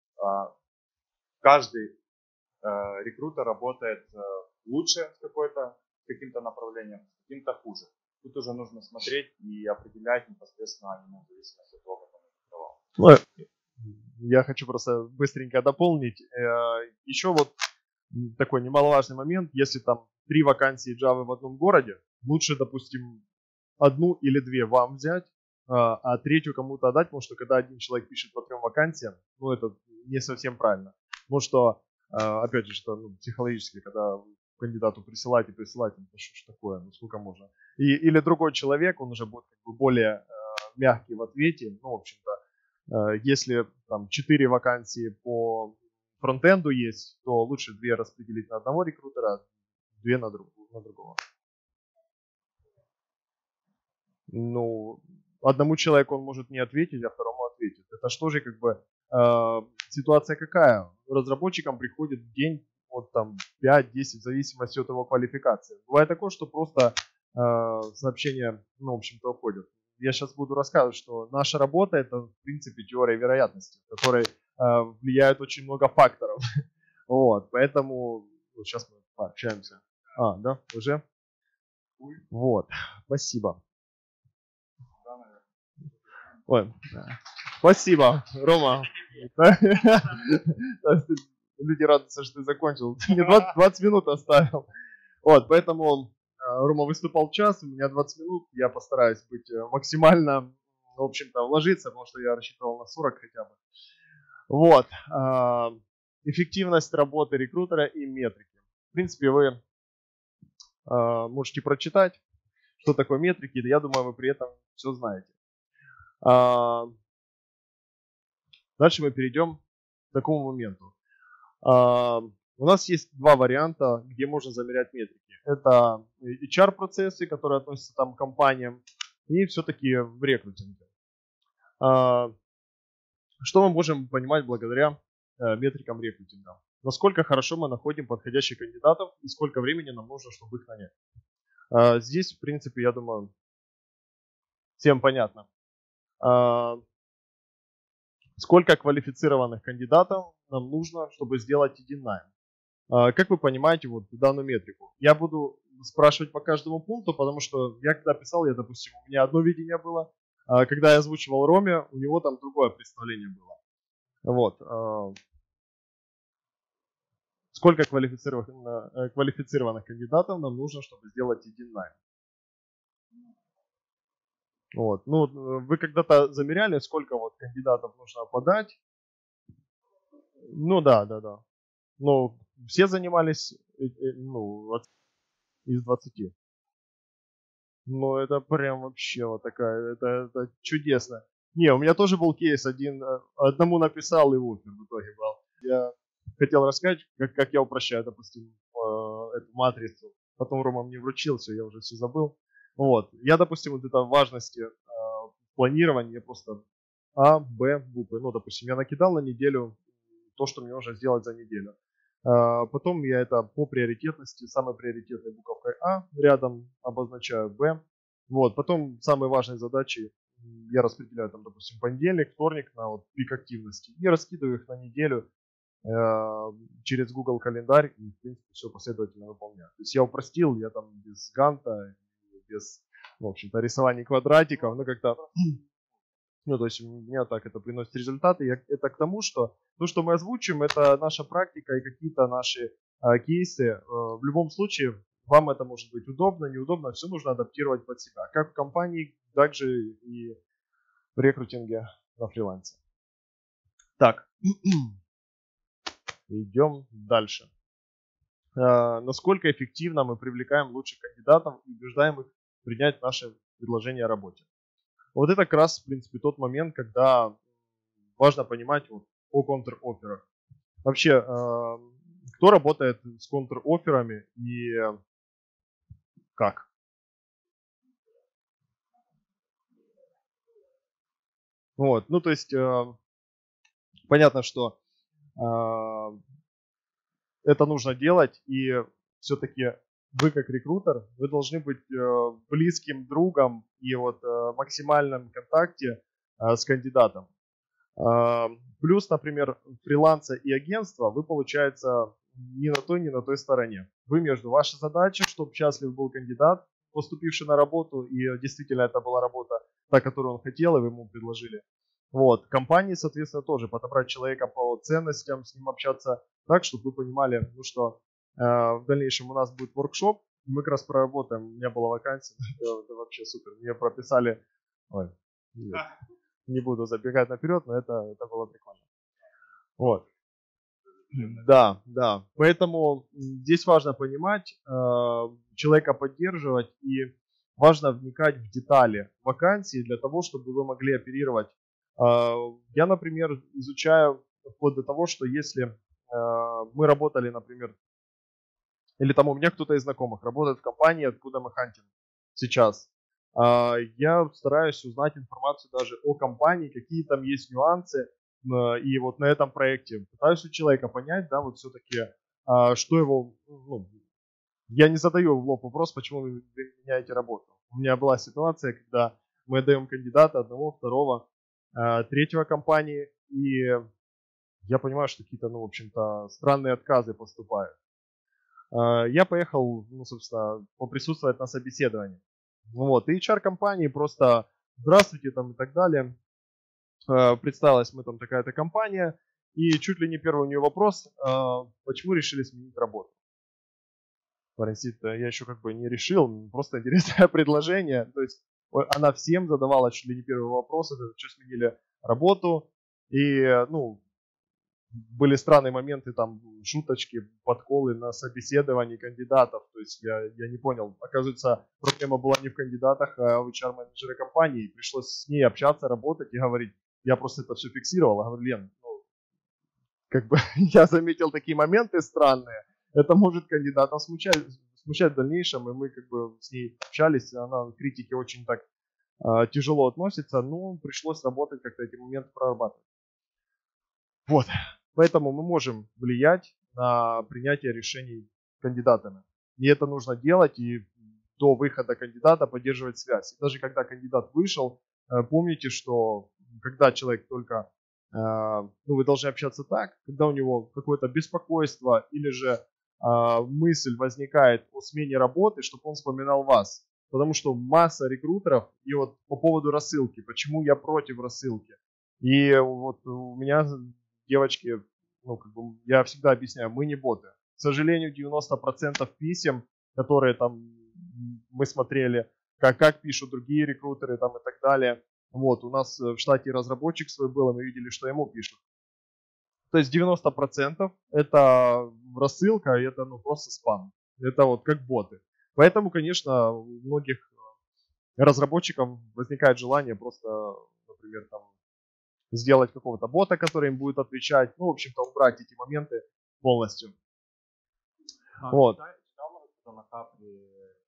Каждый рекрутер работает лучше с каким-то направлением, с каким-то хуже. Тут уже нужно смотреть и определять непосредственно ему в зависимости от того, как он рекрутировал.
Я хочу просто быстренько дополнить. Еще такой немаловажный момент. Если там 3 вакансии Java в одном городе, лучше, допустим, 1 или 2 вам взять, а третью кому-то отдать, потому что когда один человек пишет по 3 вакансиям, ну это не совсем правильно. Потому что, опять же, что психологически, когда кандидату присылать, ну что ж такое, ну сколько можно. Или другой человек, он уже будет как бы более мягкий в ответе. Ну, в общем-то, если там 4 вакансии по фронтенду есть, то лучше 2 распределить на одного рекрутера, 2 на другого. Ну, одному человеку он может не ответить, а второму ответит. Это что же как бы ситуация какая? Разработчикам приходит в день вот там 5-10 в зависимости от его квалификации. Бывает такое, что просто сообщения, ну, в общем-то, уходят. Я сейчас буду рассказывать, что наша работа это, в принципе, теория вероятности, в которой влияет очень много факторов. Вот, поэтому вот сейчас мы пообщаемся. Да, уже? Вот, спасибо. Ой, спасибо, Рома. Люди радуются, что ты закончил. Мне 20 минут оставил. Вот, поэтому Рома выступал час, у меня 20 минут. Я постараюсь быть максимально, в общем-то, вложиться, потому что я рассчитывал на 40 хотя бы. Вот. Эффективность работы рекрутера и метрики. В принципе, вы можете прочитать, что такое метрики. Я думаю, вы при этом все знаете. Дальше мы перейдем к такому моменту. У нас есть 2 варианта, где можно замерять метрики. Это HR-процессы, которые относятся там к компаниям, и все-таки в рекрутинге. Что мы можем понимать благодаря метрикам рекрутинга? Насколько хорошо мы находим подходящих кандидатов и сколько времени нам нужно, чтобы их нанять. Здесь, в принципе, я думаю, всем понятно. Сколько квалифицированных кандидатов нам нужно, чтобы сделать один найм. Как вы понимаете вот данную метрику? Я буду спрашивать по каждому пункту, потому что я когда писал, допустим, у меня одно видение было, а когда я озвучивал Роме, у него там другое представление было. Вот. Сколько квалифицированных кандидатов нам нужно, чтобы сделать один найм? Вот. Ну, вы когда-то замеряли, сколько вот кандидатов нужно подать? Ну да. Но все занимались из 20. Ну это прям вообще вот такая, это чудесно. Не, у меня тоже был кейс, одному написал и умер в итоге был. Я хотел рассказать, как я упрощаю, допустим, эту матрицу. Потом Рома мне вручил, все, я уже все забыл. Вот. Я, допустим, вот это важности планирования, я просто Б буквы. Ну, допустим, я накидал на неделю то, что мне нужно сделать за неделю. Потом я это по приоритетности, самой приоритетной буковкой А рядом обозначаю Б. Вот. Потом самые важные задачи я распределяю, там, допустим, понедельник, вторник на вот пик активности и раскидываю их на неделю через Google календарь и, в принципе, все последовательно выполняю. То есть я упростил, я там без ганта, без, в общем-то, рисований квадратиков, ну как-то, ну то есть у меня так это приносит результаты. Это к тому, что то, что мы озвучим, это наша практика и какие-то наши кейсы. В любом случае, вам это может быть удобно, неудобно, все нужно адаптировать под себя. Как в компании, так же и в рекрутинге на фрилансе. Так. Идем дальше. Насколько эффективно мы привлекаем лучших кандидатов и убеждаем их принять наше предложение о работе. Вот это как раз, в принципе, тот момент, когда важно понимать вот о контр-офферах. Вообще, кто работает с контр-офферами и как? Вот, ну то есть, понятно, что это нужно делать, и все-таки вы как рекрутер, вы должны быть близким другом и вот в максимальном контакте с кандидатом. Плюс, например, фриланса и агентства вы, получается, ни на той стороне. Вы между вашей задачей, чтобы счастлив был кандидат, поступивший на работу, и действительно это была работа, та, которую он хотел, и вы ему предложили. Вот. Компании, соответственно, тоже подобрать человека по ценностям, с ним общаться так, чтобы вы понимали, ну что в дальнейшем у нас будет воркшоп, мы как раз проработаем, у меня была вакансия, это вообще супер, мне прописали, Не буду забегать наперед, но это было прикольно. Вот. Да, да. Поэтому здесь важно понимать, человека поддерживать, и важно вникать в детали вакансии для того, чтобы вы могли оперировать. Я, например, изучаю вплоть до того, что если мы работали, например, или там у меня кто-то из знакомых работает в компании, откуда мы хантим сейчас, я стараюсь узнать информацию даже о компании, какие там есть нюансы, и вот на этом проекте пытаюсь у человека понять, да, вот все-таки, что его, ну, я не задаю в лоб вопрос, почему вы меняете работу. У меня была ситуация, когда мы отдаем кандидата одного, второго, третьего компании, и я понимаю, что какие-то, ну, в общем-то, странные отказы поступают. Я поехал, ну, собственно, поприсутствовать на собеседовании. Вот, и HR компании просто здравствуйте там и так далее. Представилась мы там такая-то компания, и чуть ли не первый у нее вопрос, почему решили сменить работу. Парень сидит, я еще как бы не решил, просто интересное предложение. То есть она всем задавала чуть ли не первый вопрос, это что сменили работу, и, ну, были странные моменты, там, шуточки, подколы на собеседовании кандидатов. То есть я не понял. Оказывается, проблема была не в кандидатах, а в HR-менеджере компании. Пришлось с ней общаться, работать и говорить. Я просто это все фиксировал. Я говорю, Лен, ну, как бы я заметил такие моменты странные. Это может кандидата смущать в дальнейшем. И мы как бы с ней общались. Она к критике очень так тяжело относится. Но пришлось работать, как-то эти моменты прорабатывать. Вот. Поэтому мы можем влиять на принятие решений кандидатами. И это нужно делать, и до выхода кандидата поддерживать связь. И даже когда кандидат вышел, помните, что когда человек только, ну, вы должны общаться так, когда у него какое-то беспокойство или же мысль возникает о смене работы, чтобы он вспоминал вас. Потому что масса рекрутеров, и вот по поводу рассылки, почему я против рассылки. И вот у меня девочки, ну, как бы я всегда объясняю, мы не боты. К сожалению, 90% писем, которые там мы смотрели, как пишут другие рекрутеры там и так далее. Вот, у нас в штате разработчик свой был, и мы видели, что ему пишут. То есть 90% это рассылка, и это, ну, просто спам. Это вот как боты. Поэтому, конечно, у многих разработчиков возникает желание просто, например, там, сделать какого-то бота, который им будет отвечать. Ну, в общем-то, убрать эти моменты полностью. Вот.
Читал на Капри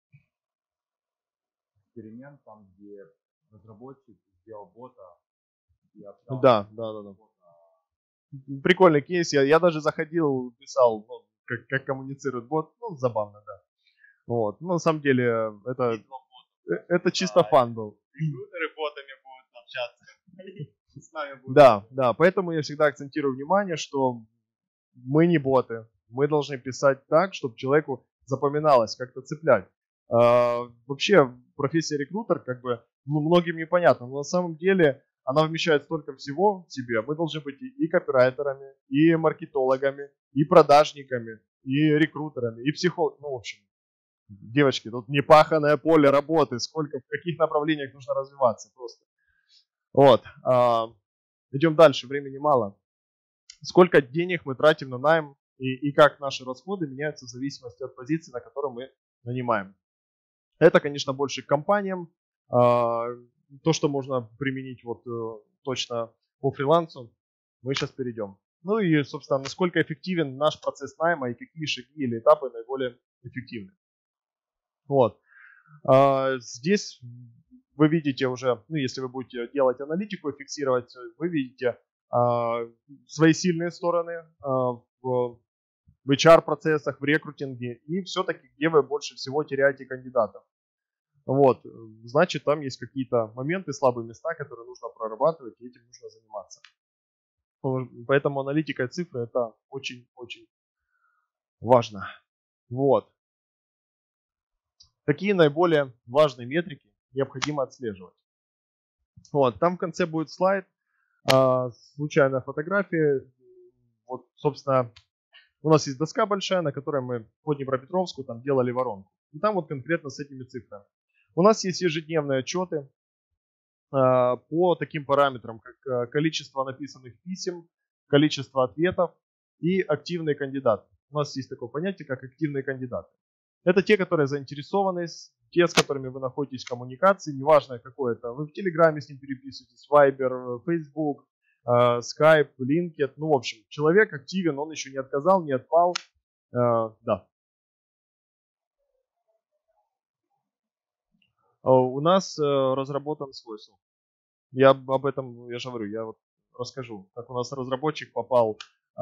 эксперимент, там, где разработчик сделал бота и общался.
Да. Прикольный кейс. Я даже заходил, писал, ну, как коммуницирует бот. Ну, забавно, да. Вот. Ну, на самом деле, это чисто фан был.
Рекрутеры ботами будут общаться. С нами будут.
Да. Поэтому я всегда акцентирую внимание, что мы не боты. Мы должны писать так, чтобы человеку запоминалось, как-то цеплять. Вообще, профессия рекрутер, как бы, ну, многим непонятно, но на самом деле она вмещает столько всего в себе. Мы должны быть и копирайтерами, и маркетологами, и продажниками, и рекрутерами, и психологами. Ну, в общем, девочки, тут непаханное поле работы. Сколько, в каких направлениях нужно развиваться просто. Вот. Идем дальше, времени мало. Сколько денег мы тратим на найм и как наши расходы меняются в зависимости от позиции, на которой мы нанимаем. Это, конечно, больше к компаниям. То, что можно применить вот точно по фрилансу, мы сейчас перейдем. Ну и, собственно, насколько эффективен наш процесс найма и какие шаги или этапы наиболее эффективны. Вот. Здесь вы видите уже, ну, если вы будете делать аналитику и фиксировать, вы видите свои сильные стороны в HR-процессах, в рекрутинге и все-таки, где вы больше всего теряете кандидатов. Вот, значит, там есть какие-то моменты, слабые места, которые нужно прорабатывать, и этим нужно заниматься. Поэтому аналитика и цифры — это очень-очень важно. Вот. Какие наиболее важные метрики необходимо отслеживать? Вот, там в конце будет слайд, случайная фотография. Вот, собственно, у нас есть доска большая, на которой мы по Днепропетровску там делали воронку. И там вот конкретно с этими цифрами. У нас есть ежедневные отчеты. по таким параметрам, как количество написанных писем, количество ответов и активные кандидаты. У нас есть такое понятие, как активные кандидаты. Это те, которые заинтересованы, те, с которыми вы находитесь в коммуникации, неважно какое это. Вы в Телеграме с ним переписываетесь, Viber, Facebook, Skype, LinkedIn. Ну, в общем, человек активен, он еще не отказал, не отпал. Да. У нас разработан свой софт. Я об этом, я же говорю, я вот расскажу, как у нас разработчик попал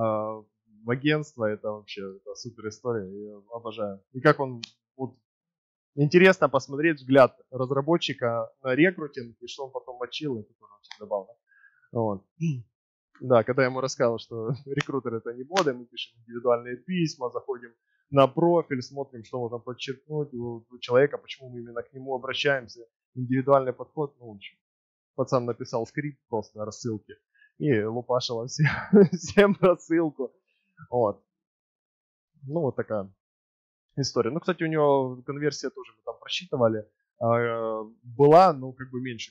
в агентство. Это вообще супер история, я обожаю. И как он, вот, интересно посмотреть взгляд разработчика на рекрутинг, и что он потом мочил, это тоже очень забавно. Вот. Да, когда я ему рассказал, что рекрутер это не боты, мы пишем индивидуальные письма, заходим на профиль, смотрим, что можно подчеркнуть у человека, почему мы именно к нему обращаемся, индивидуальный подход. Ну, в общем, пацан написал скрипт просто рассылки и лупашил всем рассылку. Вот. Ну, вот такая история. Ну, кстати, у него конверсия тоже мы там просчитывали. Была, ну, как бы меньше,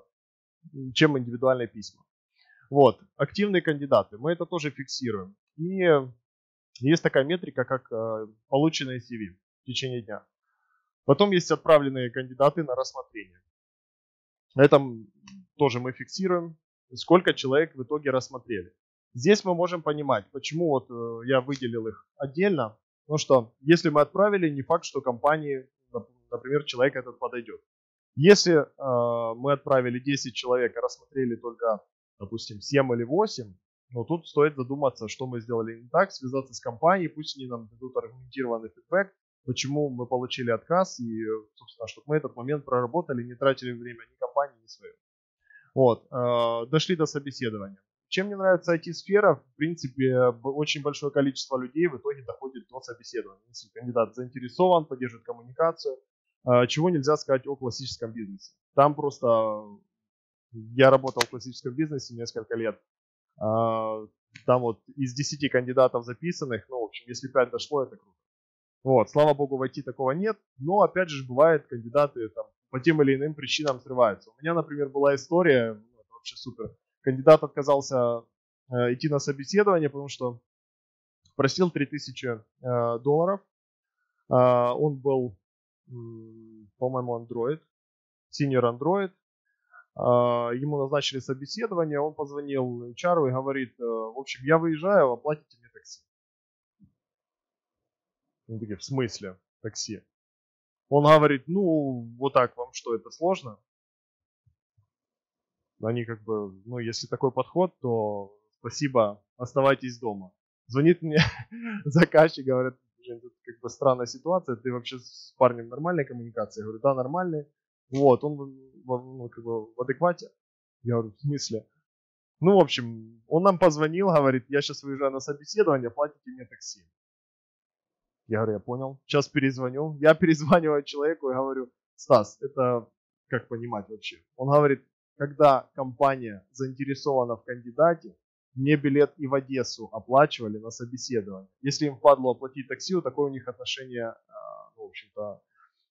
чем индивидуальные письма. Вот. Активные кандидаты. Мы это тоже фиксируем. И есть такая метрика, как полученные CV в течение дня. Потом есть отправленные кандидаты на рассмотрение. Это тоже мы фиксируем, сколько человек в итоге рассмотрели. Здесь мы можем понимать, почему вот я выделил их отдельно. Потому что если мы отправили, не факт, что компании, например, человек этот подойдет. Если мы отправили 10 человек, а рассмотрели только, допустим, 7 или 8, но тут стоит задуматься, что мы сделали не так, связаться с компанией, пусть они нам дадут аргументированный фидбэк, почему мы получили отказ, и, собственно, чтобы мы этот момент проработали, не тратили время ни компании, ни свое. Вот, дошли до собеседования. Чем мне нравится IT-сфера, в принципе, очень большое количество людей в итоге доходит до собеседования. Если кандидат заинтересован, поддерживает коммуникацию, чего нельзя сказать о классическом бизнесе. Там просто, я работал в классическом бизнесе несколько лет, там вот из 10 кандидатов записанных, ну, в общем, если 5 дошло, это круто. Вот, слава богу, в IT такого нет, но, опять же, бывает, кандидаты там по тем или иным причинам срываются. У меня, например, была история, это вообще супер, кандидат отказался идти на собеседование, потому что просил $3000. Он был, по-моему, Android, senior Android. Ему назначили собеседование, он позвонил HR и говорит, в общем, я выезжаю, оплатите мне такси. Он такие, в смысле такси? Он говорит, ну, вот так вам что, это сложно? Они как бы, ну, если такой подход, то спасибо, оставайтесь дома. Звонит мне заказчик, говорит, Жень, тут как бы странная ситуация, ты вообще с парнем нормальной коммуникации? Я говорю, да, нормальной. Вот, он ну, как бы в адеквате. Я говорю, в смысле? Ну, в общем, он нам позвонил, говорит, я сейчас выезжаю на собеседование, платите мне такси. Я говорю, я понял, сейчас перезвоню. Я перезваниваю человеку и говорю, Стас, это как понимать вообще? Он говорит, когда компания заинтересована в кандидате, мне билет и в Одессу оплачивали на собеседование. Если им впадло оплатить такси, такое у них отношение, ну, в общем-то,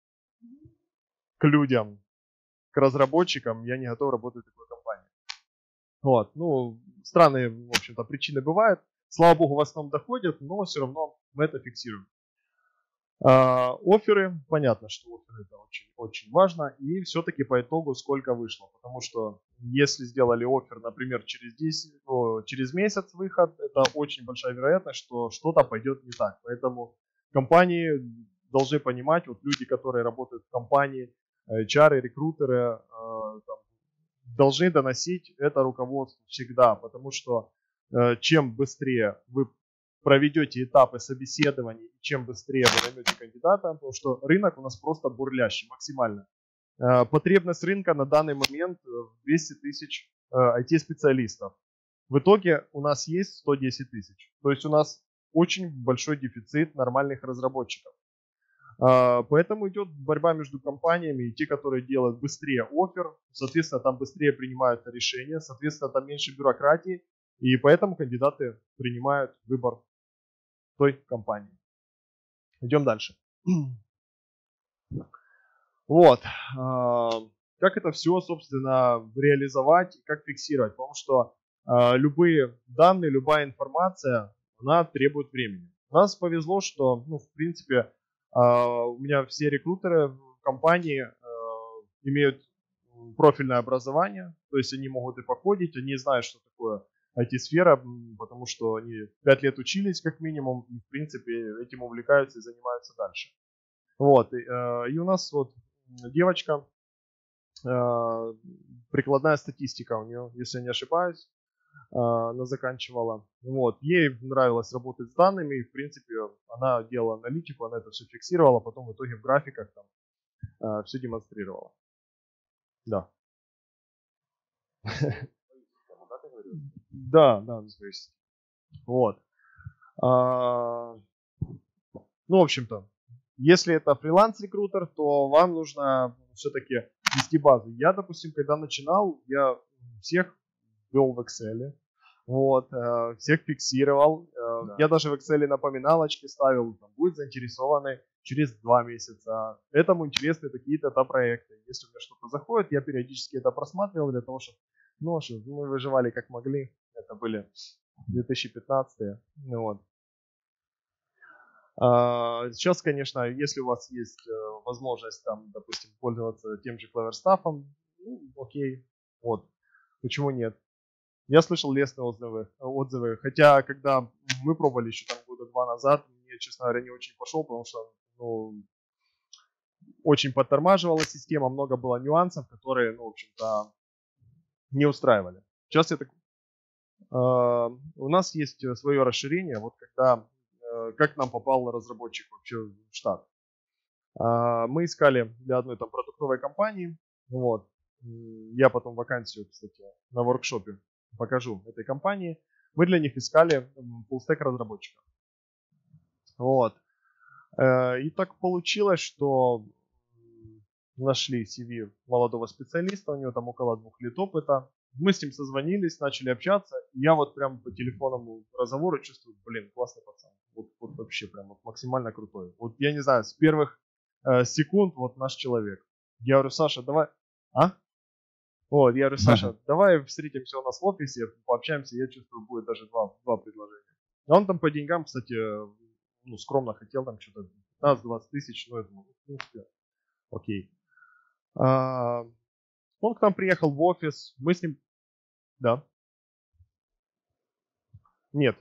к людям, к разработчикам, я не готов работать в такой компании. Вот, ну, странные, в общем-то, причины бывают. Слава богу, в основном доходят, но все равно мы это фиксируем. Офферы, понятно, что офферы это очень важно, и все-таки по итогу сколько вышло, потому что если сделали оффер, например, через месяц выход, это очень большая вероятность, что что-то пойдет не так, поэтому компании должны понимать, вот люди, которые работают в компании, HR, рекрутеры, должны доносить это руководству всегда, потому что чем быстрее вы проведете этапы собеседований, чем быстрее вы наймете кандидата, потому что рынок у нас просто бурлящий максимально. Потребность рынка на данный момент в 200 тысяч IT-специалистов. В итоге у нас есть 110 тысяч. То есть у нас очень большой дефицит нормальных разработчиков. Поэтому идет борьба между компаниями, и те, которые делают быстрее оффер, соответственно, там быстрее принимаются решения, соответственно, там меньше бюрократии, и поэтому кандидаты принимают выбор той компании. Идем дальше. Вот. как это все, собственно, реализовать и как фиксировать. Потому что любые данные, любая информация, она требует времени. У нас повезло, что, ну, в принципе, у меня все рекрутеры в компании имеют профильное образование, то есть они могут и походить, они знают, что такое IT-сфера, потому что они 5 лет учились как минимум, и в принципе этим увлекаются и занимаются дальше. Вот, и у нас вот девочка, прикладная статистика у нее, если я не ошибаюсь, она заканчивала. Вот, ей нравилось работать с данными, и в принципе она делала аналитику, она это все фиксировала, потом в итоге в графиках там все демонстрировала. Да. Да, то есть. Вот. Ну, в общем-то, если это фриланс-рекрутер, то вам нужно все-таки вести базу. Я, допустим, когда начинал, я всех вел в Excel, вот, всех фиксировал. Да. Я даже в Excel напоминалочки ставил, там, будет заинтересованы через 2 месяца. Этому интересны такие-то проекты. Если у меня что-то заходит, я периодически это просматривал для того, чтобы, ну, мы выживали как могли. Это были 2015-е. Ну, вот. Сейчас, конечно, если у вас есть возможность, там, допустим, пользоваться тем же CleverStaff, ну, окей, вот, почему нет? Я слышал лестные отзывы, хотя, когда мы пробовали еще там года 2 назад, мне, честно говоря, не очень пошел, потому что, ну, очень подтормаживала система, много было нюансов, которые, ну, в общем-то, не устраивали. Сейчас у нас есть свое расширение, вот когда, как нам попал разработчик вообще в штат. Мы искали для одной там продуктовой компании, вот, я потом вакансию, кстати, на воркшопе покажу этой компании. Мы для них искали full-stack разработчика. Вот. И так получилось, что нашли CV молодого специалиста, у него там около 2 лет опыта. Мы с ним созвонились, начали общаться. И я вот прям по телефонному разговору чувствую, блин, классный пацан. Вот вообще прям вот максимально крутой. Вот я не знаю, с первых секунд вот наш человек. Я говорю, Саша, давай... Вот, я говорю, Саша, давай встретимся у нас в офисе, пообщаемся, я чувствую, будет даже два предложения. А он там по деньгам, кстати, ну, скромно хотел там что-то 15-20 тысяч, но я думаю, в принципе, окей. Он к нам приехал в офис, мы с ним... Да. Нет.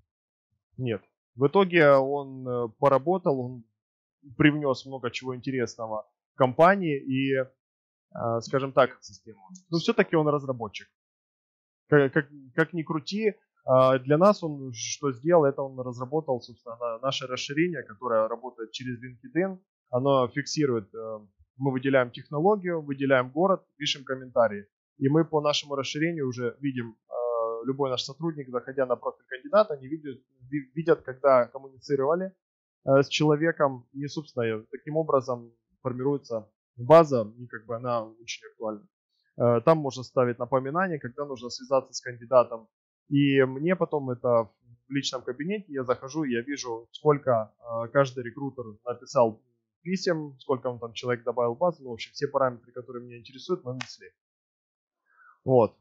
В итоге он поработал, он привнес много чего интересного в компании и, скажем так, ну все-таки он разработчик. Как ни крути, для нас он что сделал, это он разработал, собственно, наше расширение, которое работает через LinkedIn. Оно фиксирует, мы выделяем технологию, выделяем город, пишем комментарии. И мы по нашему расширению уже видим, любой наш сотрудник, заходя на профиль кандидата, они видят, когда коммуницировали с человеком. И, собственно, таким образом формируется база, и как бы она очень актуальна. Там можно ставить напоминания, когда нужно связаться с кандидатом. И мне потом это в личном кабинете, я захожу, я вижу, сколько каждый рекрутер написал писем, сколько он там человек добавил в базу. Ну, в общем, все параметры, которые меня интересуют, мы внесли. Вот.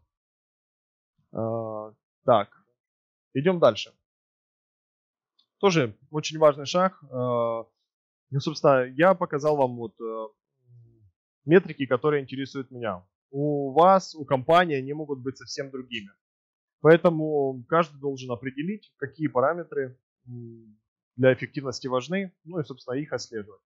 Так, идем дальше. Тоже очень важный шаг. Ну, собственно, я показал вам вот метрики, которые интересуют меня. У вас, у компании, они могут быть совсем другими. Поэтому каждый должен определить, какие параметры для эффективности важны, ну и, собственно, их отслеживать.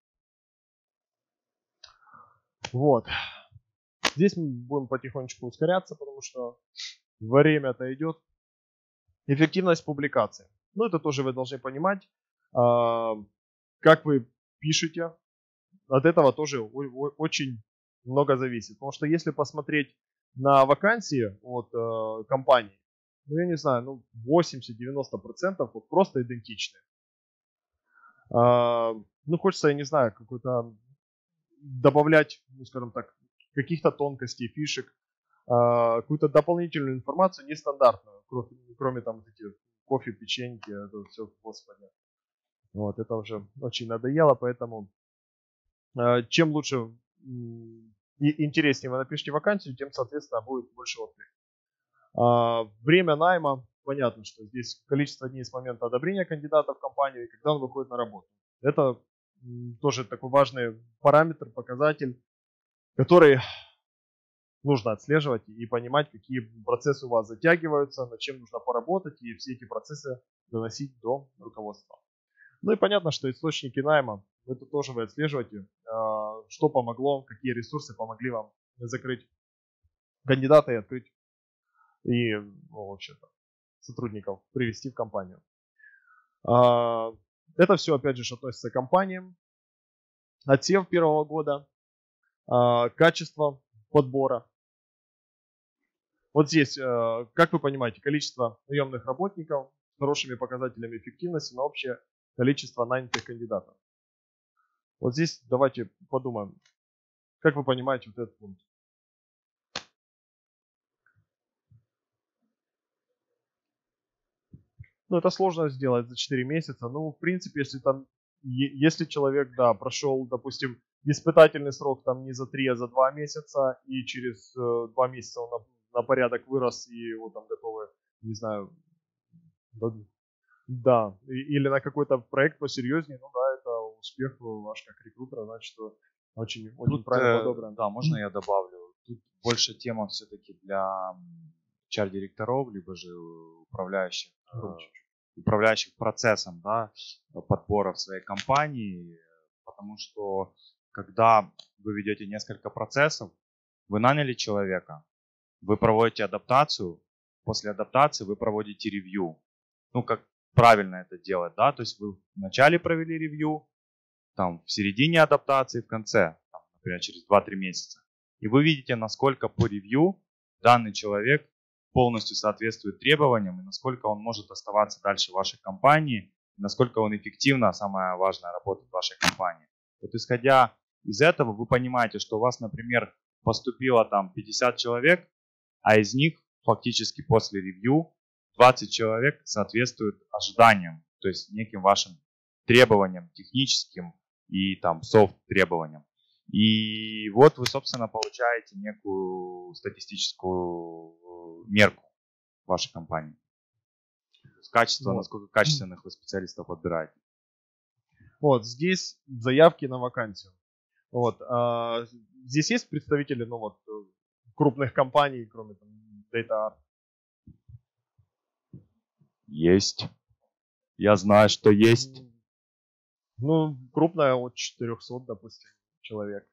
Вот. Здесь мы будем потихонечку ускоряться, потому что время-то идет. Эффективность публикации. Ну, это тоже вы должны понимать, как вы пишете. От этого тоже очень много зависит. Потому что если посмотреть на вакансии от компаний, ну, я не знаю, ну, 80-90% вот просто идентичны. Ну, хочется, я не знаю, какой-то добавлять, ну, скажем так, каких-то тонкостей, фишек, какую-то дополнительную информацию нестандартную, кроме там вот этих кофе, печеньки, это все, господи. Вот, это уже очень надоело, поэтому чем лучше интереснее вы напишите вакансию, тем, соответственно, будет больше отклик. Время найма, понятно, что здесь количество дней с момента одобрения кандидата в компанию и когда он выходит на работу. Это тоже такой важный параметр, показатель, который нужно отслеживать и понимать, какие процессы у вас затягиваются, над чем нужно поработать и все эти процессы доносить до руководства. Ну и понятно, что источники найма, это тоже вы отслеживаете, что помогло, какие ресурсы помогли вам закрыть кандидата и открыть, и вообще-то сотрудников привести в компанию. Это все, опять же, относится к компаниям. Отсев первого года, качество подбора. Вот здесь, как вы понимаете, количество наемных работников с хорошими показателями эффективности на общее количество нанятых кандидатов. Вот здесь давайте подумаем, как вы понимаете вот этот пункт. Ну, это сложно сделать за 4 месяца. Ну, в принципе, если человек, да, прошел, допустим, испытательный срок там не за 3, а за 2 месяца, и через 2 месяца он на порядок вырос, и его там готовы, не знаю, да, или на какой-то проект посерьезнее, ну да, это успех ваш как рекрутера, значит, что очень правильно подобрано.
Да, можно я добавлю? Тут больше тема все-таки для HR-директоров, либо же управляющих процессом, да, подбора в своей компании, потому что когда вы ведете несколько процессов, вы наняли человека, вы проводите адаптацию, после адаптации вы проводите ревью. Ну, как правильно это делать, да, то есть вы вначале провели ревью, там, в середине адаптации, в конце, там, например, через 2-3 месяца. И вы видите, насколько по ревью данный человек полностью соответствует требованиям и насколько он может оставаться дальше в вашей компании, и насколько он эффективно, самое важное, работает в вашей компании. Вот исходя из этого, вы понимаете, что у вас, например, поступило там 50 человек, а из них фактически после ревью 20 человек соответствуют ожиданиям, то есть неким вашим требованиям техническим и там софт требованиям. И вот вы, собственно, получаете некую статистическую мерку вашей компании. Качество, насколько качественных вы специалистов подбираете.
Вот здесь заявки на вакансию. Вот, здесь есть представители, ну вот, крупных компаний, кроме там, DataArt?
Есть. Я знаю, что есть.
Ну, крупная от 400, допустим, человек.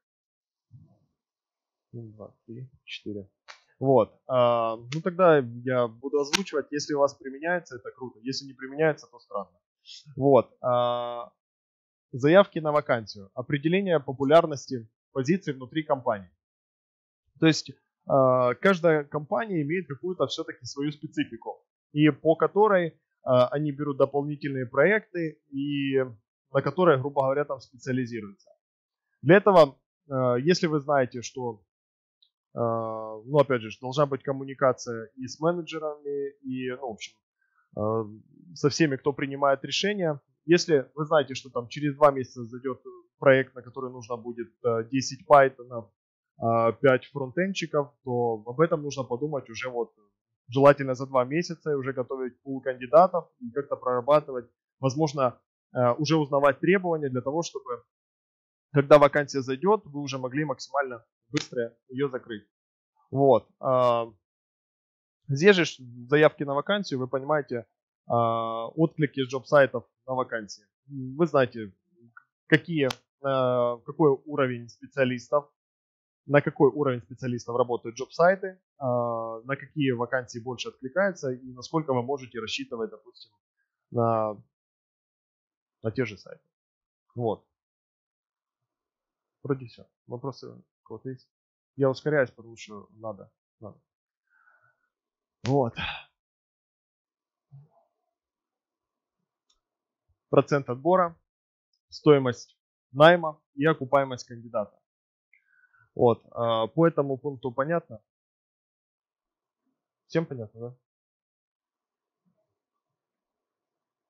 1, 2, 3, 4. Вот. Ну, тогда я буду озвучивать. Если у вас применяется, это круто. Если не применяется, то странно. Вот. Заявки на вакансию. Определение популярности позиций внутри компании. То есть, каждая компания имеет какую-то все-таки свою специфику. И по которой они берут дополнительные проекты и на которые, грубо говоря, там специализируются. Для этого, если вы знаете, что, ну, опять же, должна быть коммуникация и с менеджерами, и, ну, в общем, со всеми, кто принимает решения. Если вы знаете, что там через 2 месяца зайдет проект, на который нужно будет 10 Python, 5 фронтенчиков, то об этом нужно подумать уже вот желательно за 2 месяца и уже готовить пул кандидатов и как-то прорабатывать, возможно, уже узнавать требования для того, чтобы, когда вакансия зайдет, вы уже могли максимально быстро ее закрыть. Вот. Здесь же заявки на вакансию, вы понимаете, отклики джоб-сайтов на вакансии. Вы знаете, какой уровень специалистов, на какой уровень специалистов работают джоб-сайты, на какие вакансии больше откликаются и насколько вы можете рассчитывать, допустим, на те же сайты. Вот. Вроде все. Вопросы у кого-то есть? Я ускоряюсь, потому что надо. Вот. Процент отбора, стоимость найма и окупаемость кандидата. Вот. По этому пункту понятно? Всем понятно, да?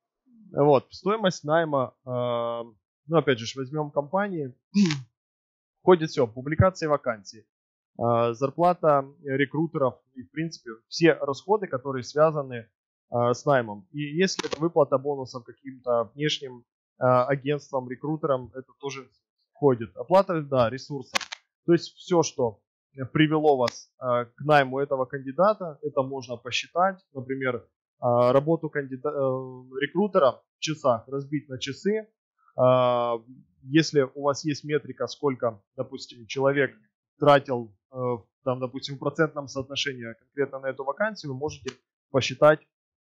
Вот. Стоимость найма, ну опять же, возьмем компании. Входит все, публикации вакансий, зарплата рекрутеров и, в принципе, все расходы, которые связаны с наймом. И если это выплата бонусов каким-то внешним агентствам, рекрутерам, это тоже входит. Оплата, да, ресурсов. То есть все, что привело вас к найму этого кандидата, это можно посчитать. Например, работу рекрутера в часах разбить на часы. Если у вас есть метрика, сколько, допустим, человек тратил, там, допустим, в процентном соотношении конкретно на эту вакансию, вы можете посчитать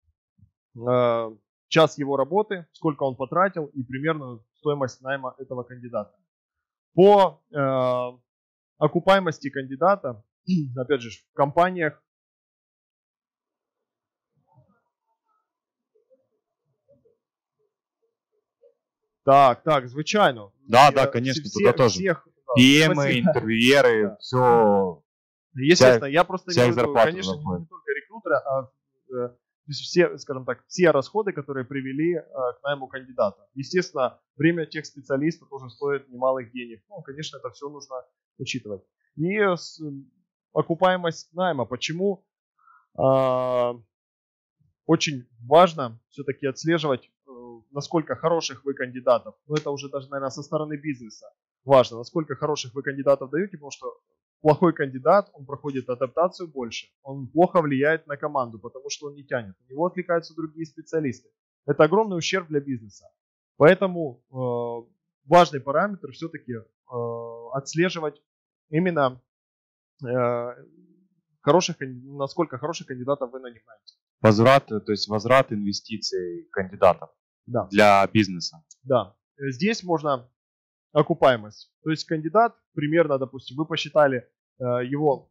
час его работы, сколько он потратил и примерную стоимость найма этого кандидата. По окупаемости кандидата, опять же, в компаниях Так, звичайно.
Да, конечно, туда тоже. ПМы, интервьюеры, все.
Естественно, я просто
имею
в виду, конечно, не только рекрутеры, а все, скажем так, все расходы, которые привели к найму кандидата. Естественно, время техспециалиста тоже стоит немалых денег. Ну, конечно, это все нужно учитывать. И окупаемость найма. Почему очень важно все-таки отслеживать, насколько хороших вы кандидатов. Но это уже даже, наверное, со стороны бизнеса важно, насколько хороших вы кандидатов даете, потому что плохой кандидат, он проходит адаптацию больше, он плохо влияет на команду, потому что он не тянет. У него отвлекаются другие специалисты. Это огромный ущерб для бизнеса. Поэтому важный параметр все-таки отслеживать именно насколько хороших кандидатов вы нанимаете.
Возврат инвестиций кандидатов для бизнеса.
Да. Здесь можно окупаемость. То есть кандидат примерно, допустим, вы посчитали его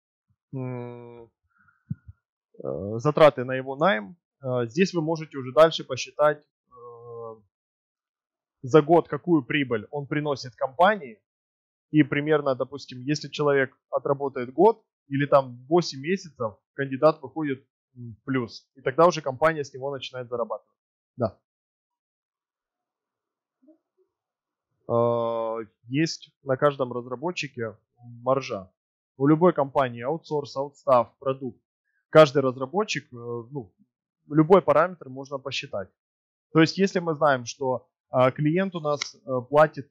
затраты на его найм. Здесь вы можете уже дальше посчитать за год, какую прибыль он приносит компании. И примерно, допустим, если человек отработает год или там 8 месяцев, кандидат выходит в плюс. И тогда уже компания с него начинает зарабатывать. Да. Есть на каждом разработчике маржа. У любой компании аутсорс, аутстав, продукт. Каждый разработчик, любой параметр можно посчитать. То есть если мы знаем, что клиент у нас платит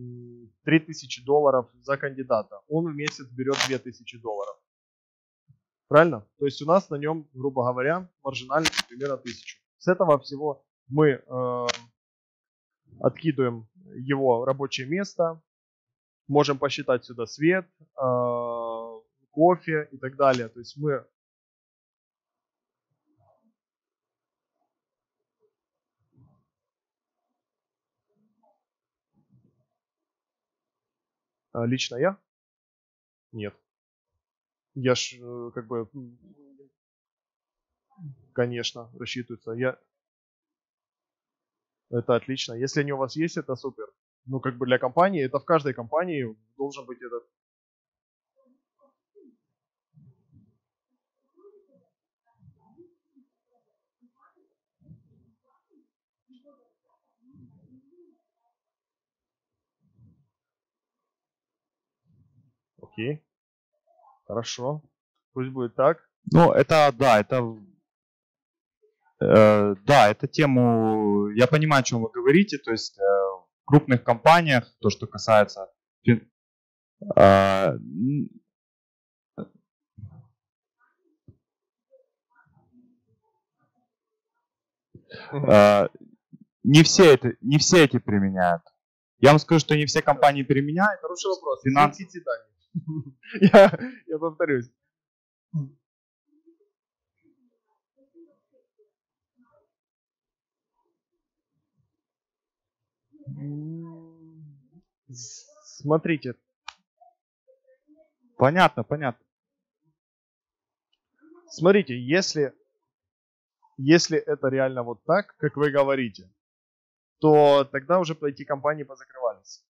$3000 за кандидата, он в месяц берет $2000. Правильно? То есть у нас на нем, грубо говоря, маржинальность примерно 1000. С этого всего мы откидываем его рабочее место, можем посчитать сюда свет, кофе и так далее. То есть мы лично я? Нет. Я ж как бы, конечно, рассчитывается. Это отлично. Если они у вас есть, это супер. Ну, как бы для компании, это в каждой компании должен быть этот. Окей. Хорошо. Пусть будет так.
Ну, это тему, я понимаю, о чем вы говорите, то есть в крупных компаниях, то, что касается не все эти применяют. Я вам скажу, что не все компании применяют.
Хороший вопрос.
Финансовые
данные. Я повторюсь. Смотрите.
Понятно.
Смотрите, если это реально вот так, как вы говорите, то тогда уже эти компании позакрывались.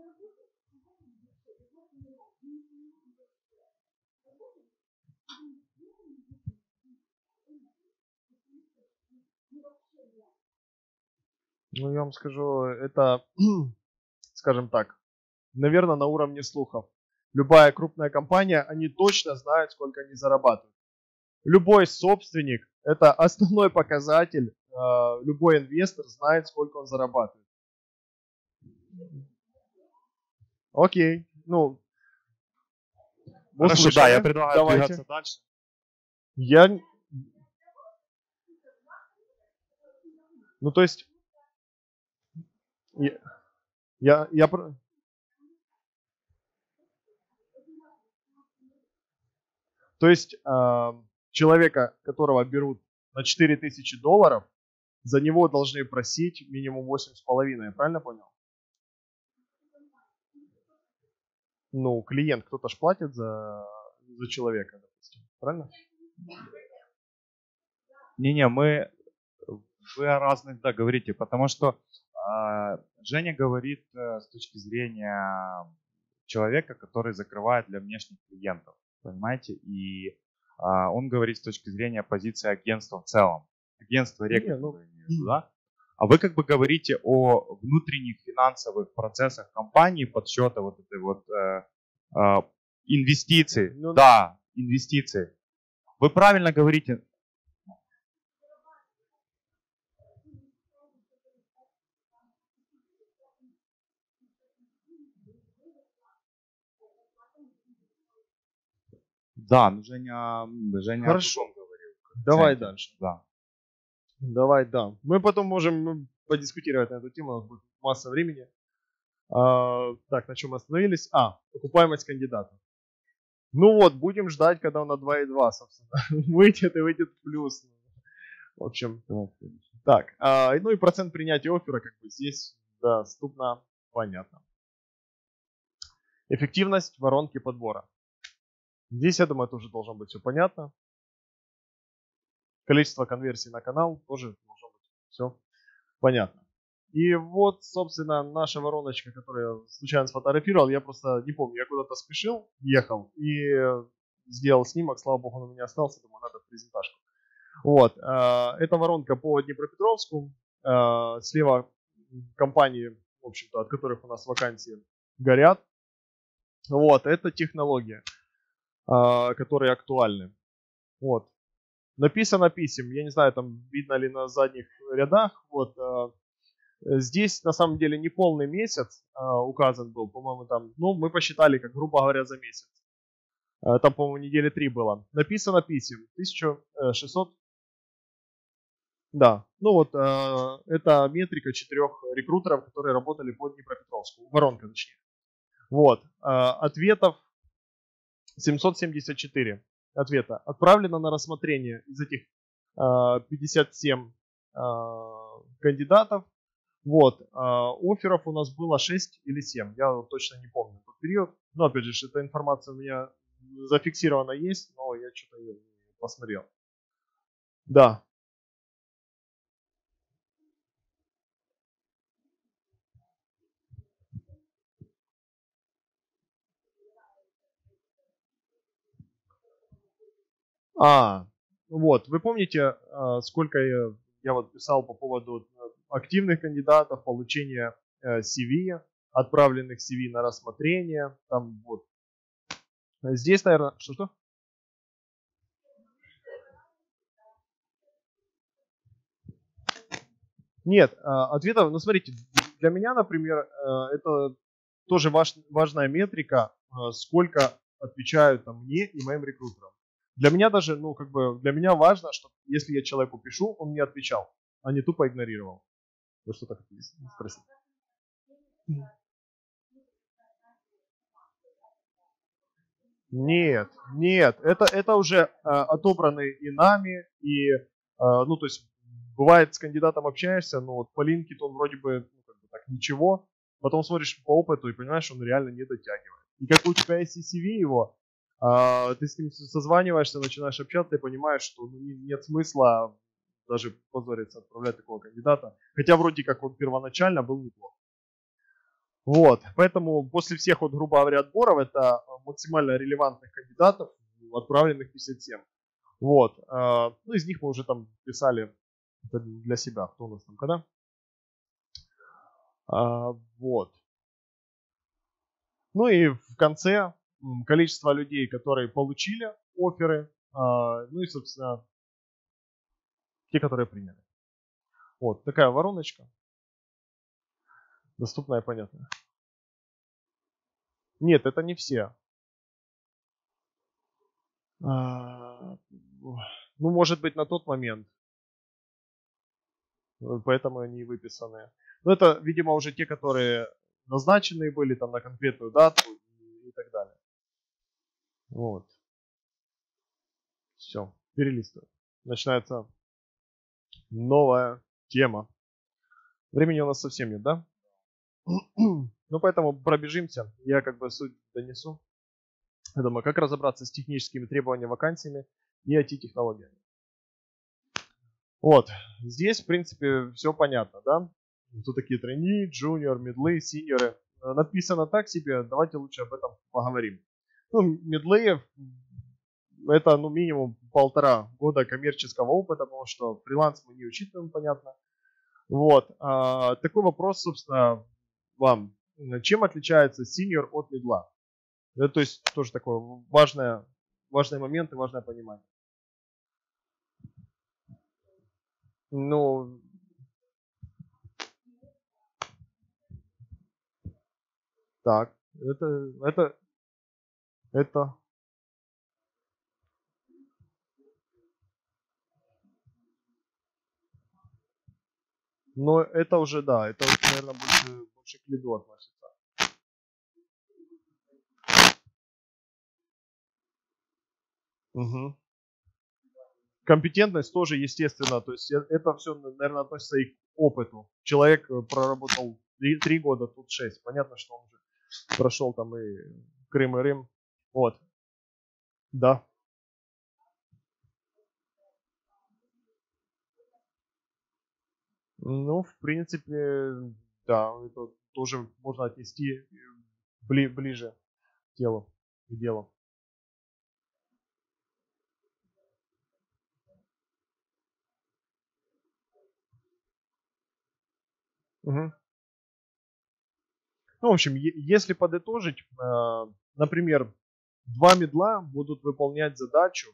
Ну, я вам скажу, это, скажем так, наверное, на уровне слухов. Любая крупная компания, они точно знают, сколько они зарабатывают. Любой собственник, это основной показатель, любой инвестор знает, сколько он зарабатывает. Окей, ну,
Хорошо, да, я предлагаю
давайте.
двигаться дальше.
Ну, то есть, То есть человека, которого берут на $4000, за него должны просить минимум 8,5, я правильно понял? Ну, клиент, кто-то ж платит за человека, допустим, правильно?
Не-не, вы о разных, да, говорите, потому что Женя говорит с точки зрения человека, который закрывает для внешних клиентов, понимаете, и он говорит с точки зрения позиции агентства в целом, агентства рекрутинга, да? А вы как бы говорите о внутренних финансовых процессах компании, подсчета вот этой вот инвестиций, да, инвестиции. Вы правильно говорите. Да, ну Женя
Хорошо.
Говорил.
Давай дальше.
Да.
Давай, да. Мы потом можем подискутировать на эту тему, у нас будет масса времени. Так, на чем мы остановились? Окупаемость кандидата. Ну вот, будем ждать, когда он на 2,2, собственно, выйдет и выйдет в плюс. В общем, так. Ну и процент принятия оффера, как бы здесь доступно, понятно. Эффективность воронки подбора. Здесь, я думаю, тоже должно быть все понятно. Количество конверсий на канал тоже должно быть все понятно. И вот, собственно, наша вороночка, которую я случайно сфотографировал, я просто не помню, я куда-то спешил, ехал и сделал снимок, слава богу, он у меня остался, думаю, надо в презентажку. Вот, это воронка по Днепропетровску, слева компании, в общем-то, от которых у нас вакансии горят. Вот, это технология, которые актуальны. Вот. Написано писем, я не знаю, там видно ли на задних рядах. Вот, здесь на самом деле не полный месяц указан был, по-моему, там, ну, мы посчитали, как грубо говоря, за месяц. Там, по-моему, недели 3 было. Написано писем 1600. Да, ну вот, это метрика 4 рекрутеров, которые работали по Днепропетровску, воронка точнее. Вот, ответов 774 ответа. Отправлено на рассмотрение из этих 57 кандидатов. Вот, офферов у нас было 6 или 7, я точно не помню тот период. Но опять же, эта информация у меня зафиксирована есть, но я что-то ее не посмотрел. Да. Вот, вы помните, сколько я вот писал по поводу активных кандидатов, получения CV, отправленных CV на рассмотрение, там вот. Здесь, наверное, что? Нет, ответов, ну смотрите, для меня, например, это тоже важная метрика, сколько отвечают там мне и моим рекрутерам. Для меня даже, ну как бы, для меня важно, что если я человеку пишу, он мне отвечал, а не тупо игнорировал. Вы что-то хотели спросить? Нет, это уже отобраны и нами, и, ну то есть, бывает с кандидатом общаешься, ну вот по линке-то он вроде бы, ну, как бы так ничего, потом смотришь по опыту и понимаешь, что он реально не дотягивает. И как у тебя есть CV его, ты с ним созваниваешься, начинаешь общаться и понимаешь, что нет смысла даже позориться отправлять такого кандидата, хотя вроде как он первоначально был неплох. Вот, поэтому после всех, вот, грубо говоря, отборов, это максимально релевантных кандидатов, отправленных 57. Вот, ну, из них мы уже там писали для себя, кто у нас там когда. Вот. Ну и в конце количество людей, которые получили офферы, ну и, собственно, те, которые приняли. Вот, такая вороночка. Доступная и понятная. Нет, это не все. Ну, может быть, на тот момент. Поэтому они и выписаны. Но это, видимо, уже те, которые назначенные были там на конкретную дату и так далее. Вот. Все, перелистываю. Начинается новая тема. Времени у нас совсем нет, да? Ну, поэтому пробежимся. Я как бы суть донесу. Я думаю, как разобраться с техническими требованиями, вакансиями и IT-технологиями. Вот. Здесь, в принципе, все понятно, да? Кто такие трейни, джуниор, мидлы, синьоры. Написано так себе, давайте лучше об этом поговорим. Ну, мидлы это, ну, минимум 1,5 года коммерческого опыта, потому что фриланс мы не учитываем, понятно. Вот. Такой вопрос, собственно, вам. Чем отличается синьор от мидла? Это, то есть, тоже такое важный момент и важное понимание. Ну, так, это, но это уже, да, это, наверное, больше к лиду относится. Угу. Компетентность тоже, естественно, то есть это все, наверное, относится и к опыту. Человек проработал 3 года, тут 6. Понятно, что он уже прошел там и Крым, и Рим. Вот. Да. Ну, в принципе, да, это тоже можно отнести ближе к телу, к делу. Угу. Ну, в общем, если подытожить, например, 2 медла будут выполнять задачу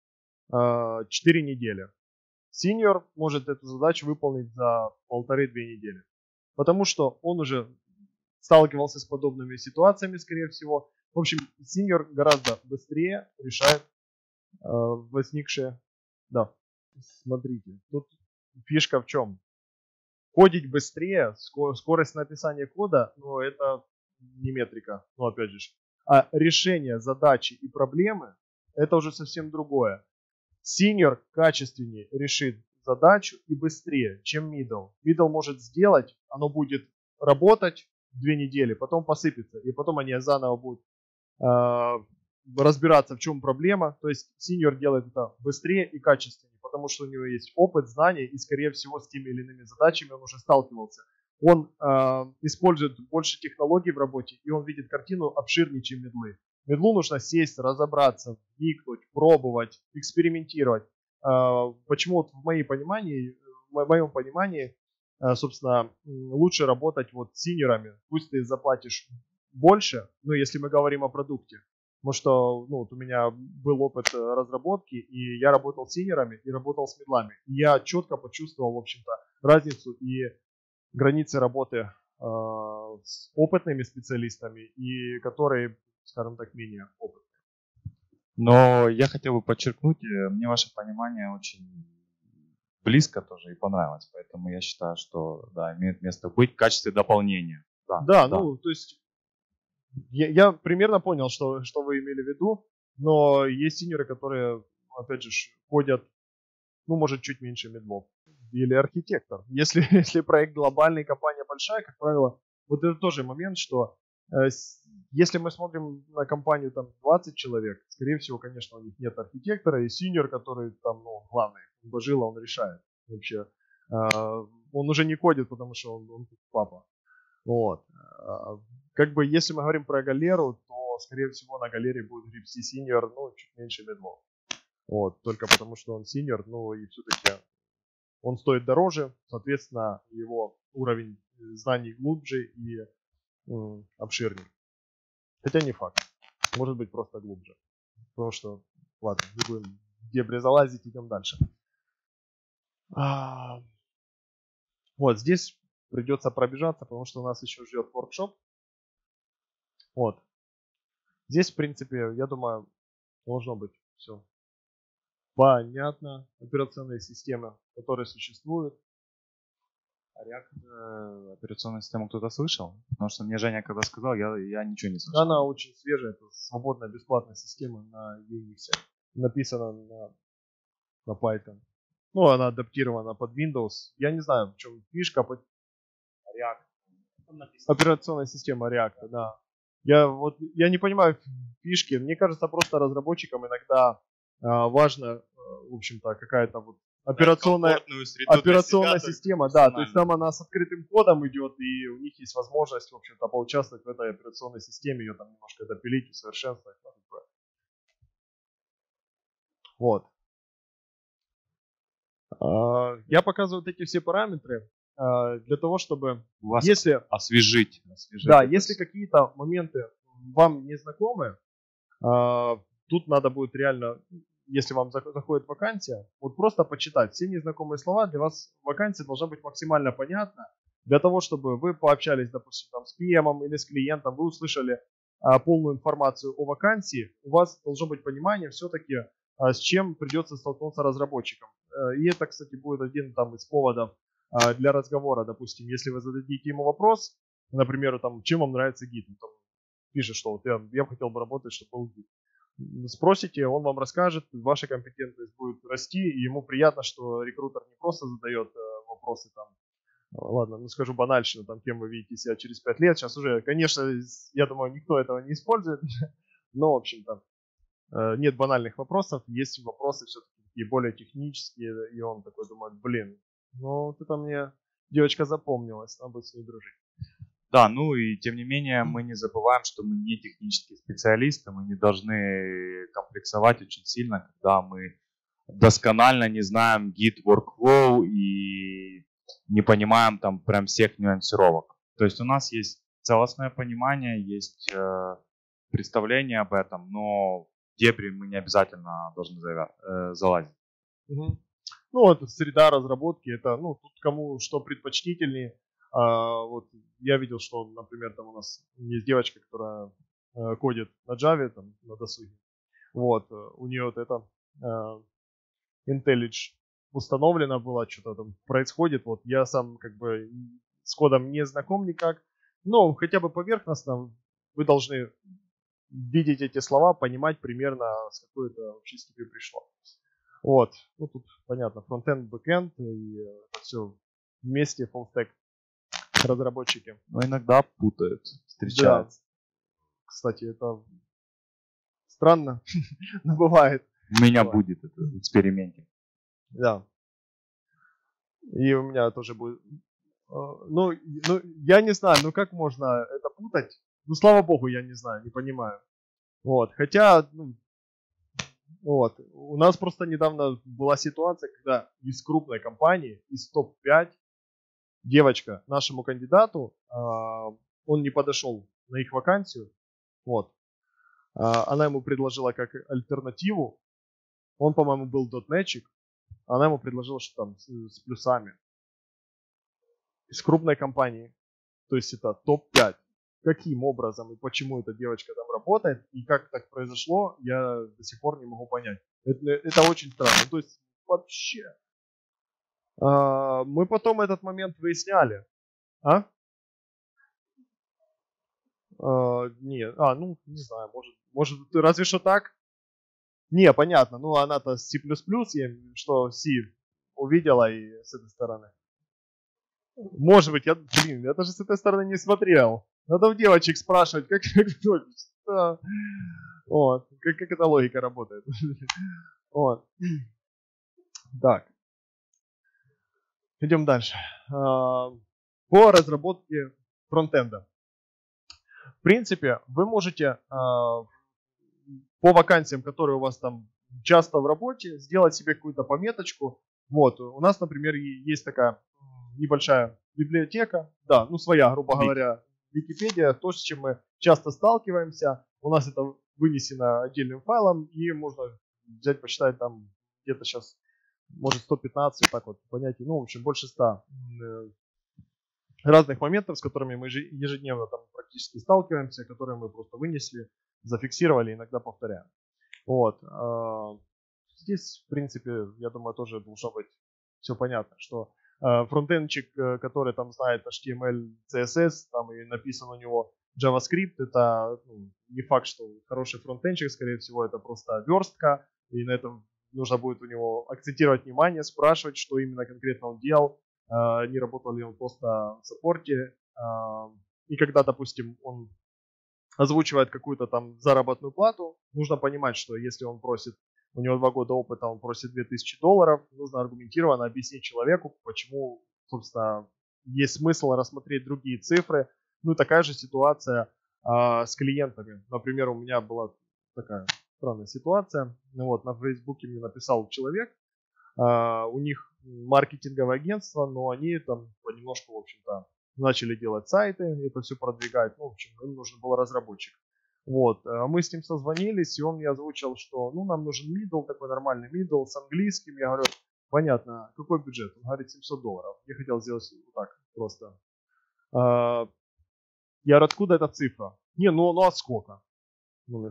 4 недели. Синьор может эту задачу выполнить за 1,5-2 недели. Потому что он уже сталкивался с подобными ситуациями, скорее всего. В общем, синьор гораздо быстрее решает возникшие... Да, смотрите, тут фишка в чем? Кодить быстрее, скорость написания кода, но это не метрика, ну опять же. А решение задачи и проблемы, это уже совсем другое. Senior качественнее решит задачу и быстрее, чем middle. Middle может сделать, оно будет работать 2 недели, потом посыпется, и потом они заново будут разбираться, в чем проблема. То есть senior делает это быстрее и качественнее, потому что у него есть опыт, знания, и, скорее всего, с теми или иными задачами он уже сталкивался. Он использует больше технологий в работе, и он видит картину обширнее, чем медлы. Медлу нужно сесть, разобраться, вникнуть, пробовать, экспериментировать. Почему вот в моем понимании, собственно, лучше работать вот с синьорами. Пусть ты заплатишь больше, ну, если мы говорим о продукте. Потому что, ну, вот у меня был опыт разработки, и я работал с синьорами и работал с медлами. И я четко почувствовал, в общем-то, разницу и границы работы с опытными специалистами и которые, скажем так, менее опытные.
Но я хотел бы подчеркнуть, мне ваше понимание очень близко тоже и понравилось. Поэтому я считаю, что да, имеет место быть в качестве дополнения.
Да, ну, то есть я примерно понял, что вы имели в виду, но есть синьоры, которые, опять же, ходят, ну, может, чуть меньше медлов. Или архитектор. Если проект глобальный, компания большая, как правило, вот это тоже момент, что если мы смотрим на компанию там 20 человек, скорее всего, конечно, у них нет архитектора и синьор, который там, ну, главный, божила, он решает вообще. Он уже не кодит, потому что он папа. Вот. Как бы, если мы говорим про галеру, то, скорее всего, на галере будет Grypsy Senior, ну, чуть меньше медлов. Вот, только потому что он senior, ну, и все-таки он стоит дороже, соответственно, его уровень знаний глубже и обширнее. Хотя не факт. Может быть, просто глубже. Потому что, ладно, не будем в дебри залазить, идем дальше. Вот, здесь придется пробежаться, потому что у нас еще ждет воркшоп. Вот. Здесь, в принципе, я думаю, должно быть все понятно. Операционные системы, которые существуют.
React операционную систему кто-то слышал? Потому что мне Женя когда сказал, я ничего не слышал.
Она очень свежая, это свободная, бесплатная система на Unix. Написана на Python. Ну, она адаптирована под Windows. Я не знаю, в чем фишка.
React.
Операционная система React, да. Я не понимаю фишки. Мне кажется, просто разработчикам иногда важно, в общем-то, какая-то вот операционная система, да, то есть там она с открытым кодом идет, и у них есть возможность, в общем-то, поучаствовать в этой операционной системе, ее там немножко допилить, усовершенствовать. Вот. Я показываю вот эти все параметры для того, чтобы, если
освежить.
Да, если какие-то моменты вам не знакомы, тут надо будет реально, если вам заходит вакансия, вот просто почитать все незнакомые слова. Для вас вакансия должна быть максимально понятна, для того, чтобы вы пообщались, допустим, там, с PM или с клиентом, вы услышали полную информацию о вакансии, у вас должно быть понимание все-таки, с чем придется столкнуться разработчикам. И это, кстати, будет один там из поводов для разговора, допустим, если вы зададите ему вопрос, например, там, чем вам нравится гид, он там пишет, что вот я хотел бы работать, чтобы был гид. Спросите, он вам расскажет, ваша компетентность будет расти, и ему приятно, что рекрутер не просто задает вопросы там, ладно, ну скажу банальщину, там, кем вы видите себя через 5 лет, сейчас уже, конечно, я думаю, никто этого не использует, но, в общем-то, нет банальных вопросов, есть вопросы все-таки такие более технические, и он такой думает, блин, ну вот это мне девочка запомнилась, надо будет с ней дружить.
Да, ну и тем не менее мы не забываем, что мы не технические специалисты, мы не должны комплексовать очень сильно, когда мы досконально не знаем гид workflow и не понимаем там прям всех нюансировок. То есть у нас есть целостное понимание, есть представление об этом, но в дебри мы не обязательно должны залазить.
Угу. Ну вот среда разработки, это, ну, тут кому что предпочтительнее. Вот я видел, что, например, там у нас есть девочка, которая кодит на Java, там, на досуге. Вот, у нее вот это IntelliJ установлено было, что-то там происходит. Вот я сам как бы с кодом не знаком никак, но хотя бы поверхностно вы должны видеть эти слова, понимать примерно, с какой это вообще степи пришло. Вот, ну тут понятно, фронтенд, бэкенд, и это все вместе, full stack разработчики.
Но иногда путают, встречаются.
Да. Кстати, это странно, но бывает.
У меня будет это в эксперименте.
Да. И у меня тоже будет. Ну, я не знаю, ну как можно это путать? Ну, слава богу, я не знаю, не понимаю. Вот, хотя, ну, вот, у нас просто недавно была ситуация, когда из крупной компании, из топ-5, девочка нашему кандидату, он не подошел на их вакансию, вот, она ему предложила как альтернативу, он, по-моему, был дотнетчик, она ему предложила, что там с плюсами, из крупной компании, то есть это топ-5. Каким образом и почему эта девочка там работает, и как так произошло, я до сих пор не могу понять. Это очень странно, то есть вообще. Мы потом этот момент выясняли. Нет, ну, не знаю, может, разве что так? Не, понятно, ну она-то с C++, что C увидела и с этой стороны. Может быть, я даже с этой стороны не смотрел. Надо у девочек спрашивать, как вот, как эта логика работает. Вот. Так. Идем дальше. По разработке фронтенда. принципе, вы можете по вакансиям, которые у вас там часто в работе, сделать себе какую-то пометочку. Вот, у нас, например, есть такая небольшая библиотека, да, ну своя, грубо говоря, Википедия, то, с чем мы часто сталкиваемся. У нас это вынесено отдельным файлом, и можно взять, посчитать там где-то сейчас, может 115, так вот, понятий, ну, в общем, больше 100 разных моментов, с которыми мы ежедневно там практически сталкиваемся, которые мы просто вынесли, зафиксировали, иногда повторяем. Вот. Здесь, в принципе, я думаю, тоже должно быть все понятно, что фронтендчик, который там знает HTML, CSS, там и написан у него JavaScript, это не факт, что хороший фронтендчик, скорее всего, это просто верстка, и на этом нужно будет у него акцентировать внимание, спрашивать, что именно конкретно он делал, не работал ли он просто в саппорте. И когда, допустим, он озвучивает какую-то там заработную плату, нужно понимать, что если он просит, у него 2 года опыта, он просит $2000, нужно аргументированно объяснить человеку, почему, собственно, есть смысл рассмотреть другие цифры. Ну и такая же ситуация с клиентами. Например, у меня была такая странная ситуация. Вот, на Фейсбуке мне написал человек, у них маркетинговое агентство, но они там понемножку, в общем-то, начали делать сайты, это все продвигать. Ну, в общем, им нужен был разработчик. Вот, мы с ним созвонились, и он мне озвучил, что, ну, нам нужен middle, такой нормальный middle с английским. Я говорю, понятно, какой бюджет? Он говорит, $700. Я хотел сделать вот так просто. Я говорю, откуда эта цифра? Не, ну а сколько? Ну,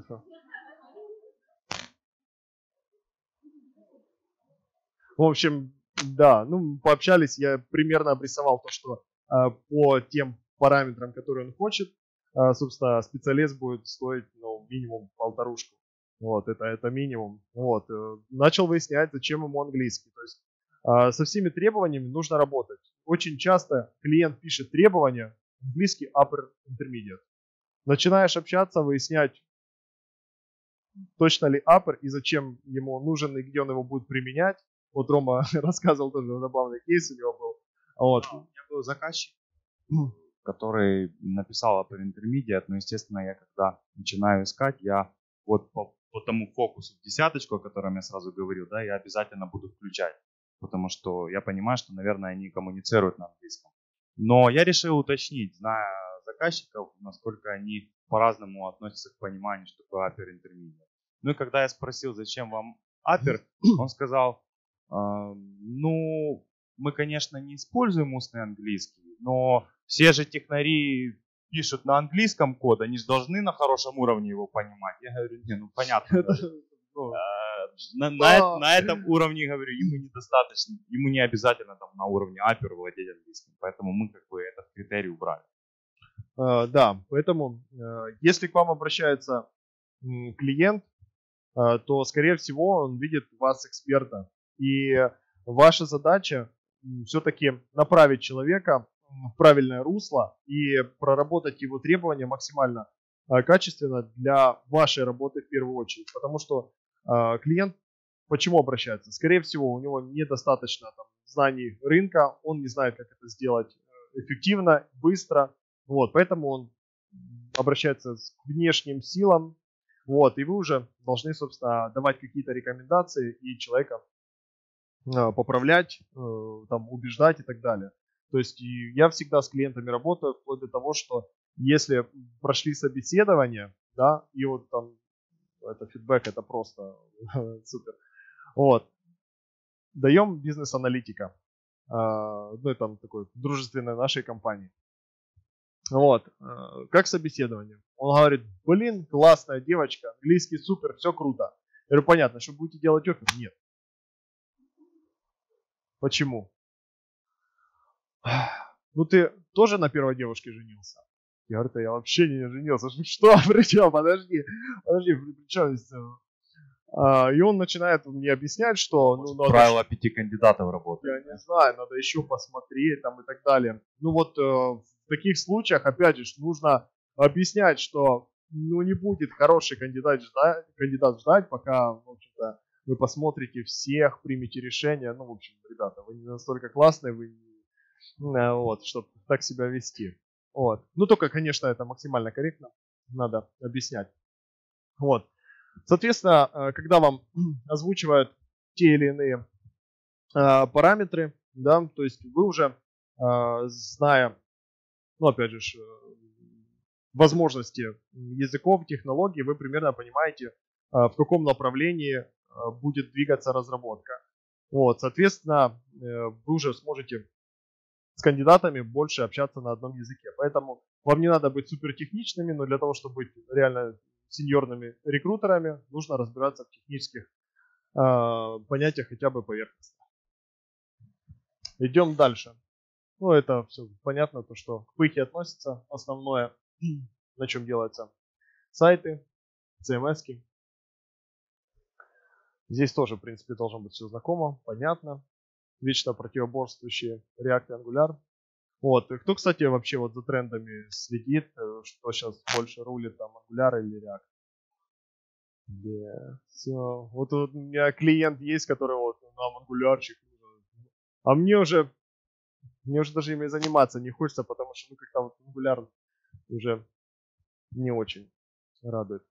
в общем, да, ну, пообщались, я примерно обрисовал то, что по тем параметрам, которые он хочет, собственно, специалист будет стоить, ну, минимум 1500. Вот, это минимум. Вот, начал выяснять, зачем ему английский. То есть со всеми требованиями нужно работать. Очень часто клиент пишет требования, английский upper intermediate. Начинаешь общаться, выяснять, точно ли upper и зачем ему нужен, и где он его будет применять. Вот Рома рассказывал тоже забавный кейс у него был. Вот.
У меня был заказчик, который написал Upper Intermediate, но, естественно, я когда начинаю искать, я вот по тому фокусу в десяточку, о котором я сразу говорил, да, я обязательно буду включать, потому что я понимаю, что, наверное, они коммуницируют на английском. Но я решил уточнить, зная заказчиков, насколько они по-разному относятся к пониманию, что такое Upper Intermediate. Ну и когда я спросил, зачем вам Upper, он сказал, ну, мы, конечно, не используем устный английский, но все же технари пишут на английском код, они же должны на хорошем уровне его понимать. Я говорю, не, ну понятно. На этом уровне, говорю, ему недостаточно, ему не обязательно там на уровне Upper владеть английским, поэтому мы как бы этот критерий убрали.
Да, поэтому если к вам обращается клиент, то, скорее всего, он видит в вас эксперта. И ваша задача все-таки направить человека в правильное русло и проработать его требования максимально качественно для вашей работы в первую очередь. Потому что клиент почему обращается? Скорее всего, у него недостаточно там знаний рынка, он не знает, как это сделать эффективно, быстро. Вот, поэтому он обращается к внешним силам. Вот, и вы уже должны, собственно, давать какие-то рекомендации и человека поправлять, там, убеждать и так далее. То есть я всегда с клиентами работаю вплоть до того, что если прошли собеседование, да, и вот там это фидбэк, это просто супер. Вот. Даем бизнес-аналитика, ну, там такой дружественной нашей компании. Вот. Как собеседование? Он говорит, блин, классная девочка, английский супер, все круто. Я говорю, понятно, что будете делать оффер? Нет. Почему? Ну ты тоже на первой девушке женился? Я говорю, я вообще не женился. Что? Причем? Подожди, причем здесь? И он начинает мне объяснять, что...
Ну, правило 5 кандидатов работает.
Я не знаю, надо еще посмотреть там и так далее. Ну вот в таких случаях, опять же, нужно объяснять, что ну, не будет хороший кандидат ждать, пока, в общем-то, вы посмотрите всех, примете решение. Ну, в общем, ребята, вы не настолько классные, вы не, вот, чтобы так себя вести. Вот. Ну, только, конечно, это максимально корректно. надо объяснять. Вот. Соответственно, когда вам озвучивают те или иные параметры, да, то есть вы уже, зная, ну, опять же, возможности языков, технологий, вы примерно понимаете, в каком направлении будет двигаться разработка. Вот, соответственно, вы уже сможете с кандидатами больше общаться на одном языке. Поэтому вам не надо быть супертехничными, но для того, чтобы быть реально сеньорными рекрутерами, нужно разбираться в технических понятиях хотя бы поверхностно. Идем дальше. Ну, это все понятно, то, что к пыхе относится. Основное, на чем делаются сайты, CMS-ки. Здесь тоже, в принципе, должно быть все знакомо, понятно. Вечно противоборствующие React и Angular. Вот. И кто, кстати, вообще вот за трендами следит, что сейчас больше рулит, там, Angular или React? Все. Вот у меня клиент есть, который вот нам ангулярчик нужен. А мне уже даже ими заниматься не хочется, потому что как-то вот Angular уже не очень радует.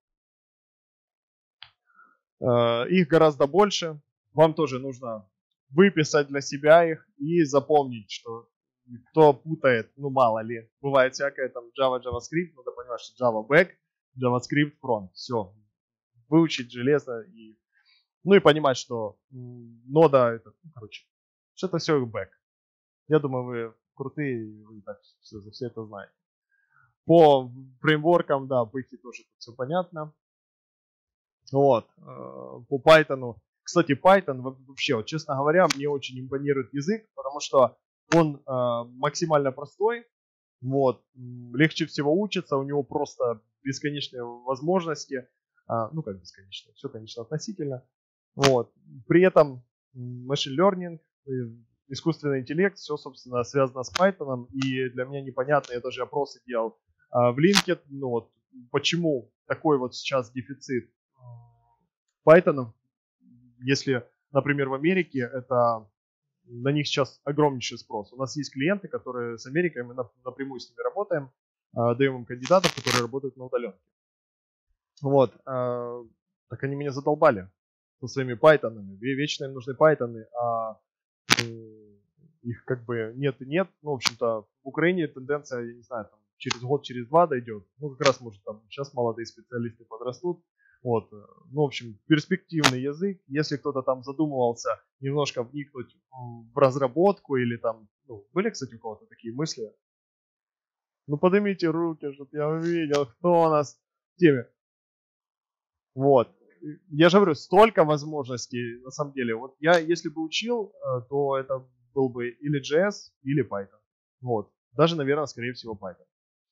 Их гораздо больше. Вам тоже нужно выписать для себя их и запомнить, что кто путает, ну мало ли, бывает всякое, там Java, JavaScript, надо понимать, что Java back, JavaScript front. Все. Выучить железо и, ну и понимать, что нода это, короче, что это все back. Я думаю, вы крутые, вы так все это знаете. По фреймворкам, да, пыхи тоже тут все понятно. Вот. По Python. Кстати, Python вообще, вот, честно говоря, мне очень импонирует язык, потому что он максимально простой. Вот. Легче всего учится, у него просто бесконечные возможности. Ну, как бесконечно, все, конечно, относительно. Вот. При этом machine learning, искусственный интеллект, все, собственно, связано с Python. И для меня непонятно, я даже опросы делал в LinkedIn, ну вот, почему такой вот сейчас дефицит Python, если, например, в Америке, это на них сейчас огромнейший спрос. У нас есть клиенты, которые с Америкой, мы напрямую с ними работаем, даем им кандидатов, которые работают на удаленке. Вот, так они меня задолбали со своими Python'ами. Вечно им нужны Python'ы, а их как бы нет и нет. Ну, в общем-то, в Украине тенденция, я не знаю, там, через год, через два дойдет. Ну, как раз, может, там сейчас молодые специалисты подрастут. Вот. Ну, в общем, перспективный язык. Если кто-то там задумывался немножко вникнуть в разработку или там, ну, были, кстати, у кого-то такие мысли? Ну, поднимите руки, чтобы я увидел, кто у нас в теме. Вот. Я же говорю, столько возможностей, на самом деле. Вот я, если бы учил, то это был бы или JS, или Python. Вот. Даже, наверное, скорее всего, Python.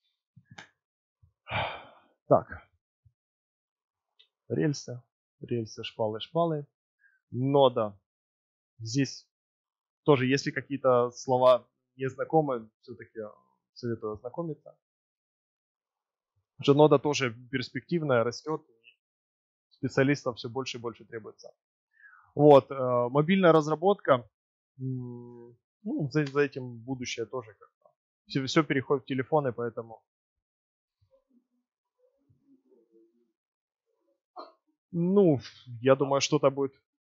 Так. Рельсы, шпалы. Нода. Здесь тоже, если какие-то слова не знакомы, все-таки советую ознакомиться. Потому что нода тоже перспективная, растет. Специалистов все больше и больше требуется. Вот. Мобильная разработка. Ну, за этим будущее тоже как-то. Все переходит в телефоны, поэтому... Ну, я думаю, что-то будет.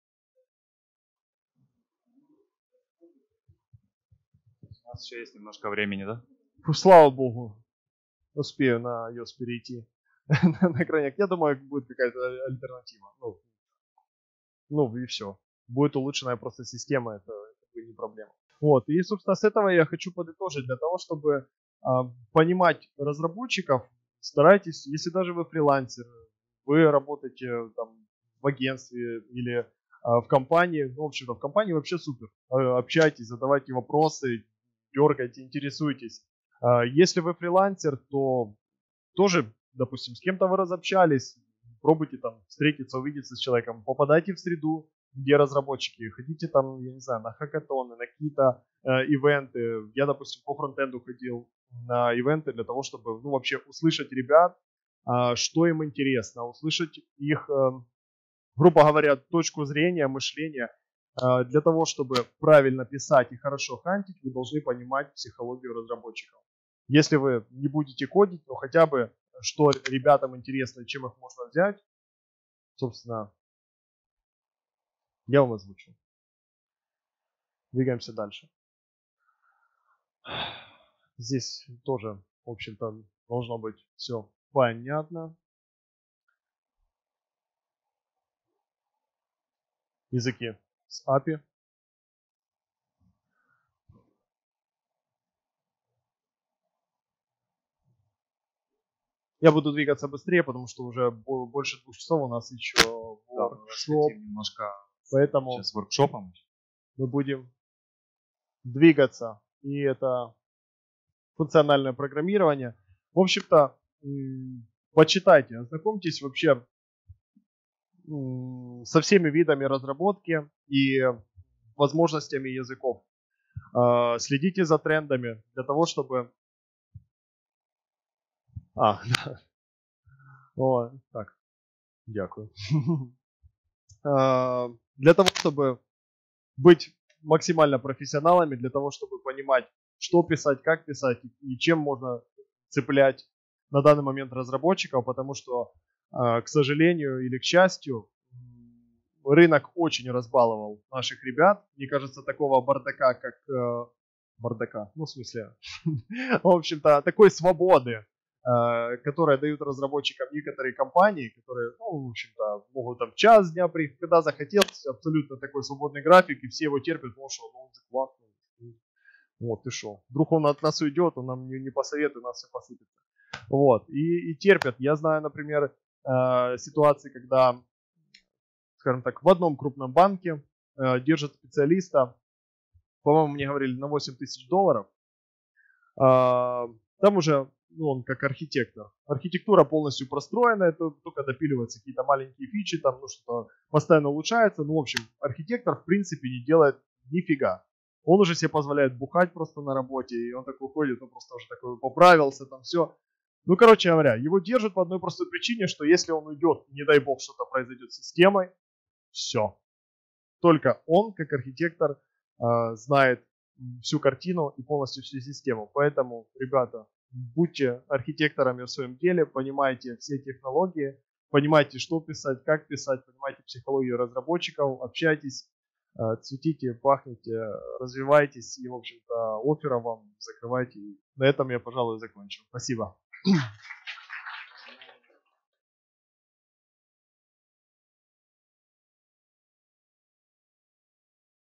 У нас еще есть немножко времени, да?
Слава богу, успею на iOS перейти на крайняк. Я думаю, будет какая-то альтернатива. Ну и все. Будет улучшенная просто система, это не проблема. Вот, и, собственно, с этого я хочу подытожить. Для того, чтобы понимать разработчиков, старайтесь, если даже вы фрилансер, вы работаете там в агентстве или в компании, ну, в общем-то, в компании вообще супер. Общайтесь, задавайте вопросы, дергайте, интересуйтесь. Если вы фрилансер, то тоже, допустим, с кем-то вы разобщались, пробуйте там встретиться, увидеться с человеком, попадайте в среду, где разработчики, ходите там, я не знаю, на хакатоны, на какие-то ивенты. Я, допустим, по фронтенду ходил на ивенты для того, чтобы, ну, вообще услышать ребят, что им интересно, услышать их, грубо говоря, точку зрения, мышления. Для того, чтобы правильно писать и хорошо хантить, вы должны понимать психологию разработчиков. Если вы не будете кодить, то хотя бы что ребятам интересно и чем их можно взять, собственно, я вам озвучу. Двигаемся дальше. Здесь тоже, в общем-то, должно быть все понятно. Языки с API. Я буду двигаться быстрее, потому что уже больше 2 часов у нас еще воркшоп.
Немножко
Поэтому
сейчас воркшопом.
мы будем двигаться. И это функциональное программирование. В общем-то, почитайте, ознакомьтесь вообще со всеми видами разработки и возможностями языков. Следите за трендами для того, чтобы... да. О, так, дякую. Для того, чтобы быть максимально профессионалами, для того, чтобы понимать, что писать, как писать и чем можно цеплять на данный момент разработчиков, потому что, к сожалению или к счастью, рынок очень разбаловал наших ребят. Мне кажется, такого бардака, как... бардака, ну в смысле, в общем-то, такой свободы, которые дают разработчикам некоторые компании, которые, ну, в общем-то, могут там час дня приехать, когда захотелось, абсолютно такой свободный график, и все его терпят, потому что он же классный. Вот, ты шо. Вдруг он от нас уйдет, он нам не посоветует, у нас все посыпется. Вот, и терпят. Я знаю, например, ситуации, когда, скажем так, в одном крупном банке держат специалиста, по-моему, мне говорили, на $8000. Там уже, ну, он как архитектор. Архитектура полностью простроена, это только допиливаются какие-то маленькие фичи, там, ну, что-то постоянно улучшается. Ну, в общем, архитектор, в принципе, не делает нифига. Он уже себе позволяет бухать просто на работе, и он такой ходит, ну, просто уже такой поправился, там, все. Ну, короче говоря, его держат по одной простой причине, что если он уйдет, не дай бог, что-то произойдет с системой, все. Только он, как архитектор, знает всю картину и полностью всю систему. Поэтому, ребята, будьте архитекторами в своем деле, понимайте все технологии, понимайте, что писать, как писать, понимайте психологию разработчиков, общайтесь, цветите, пахните, развивайтесь и, в общем-то, оффера вам закрывайте. На этом я, пожалуй, закончу. Спасибо.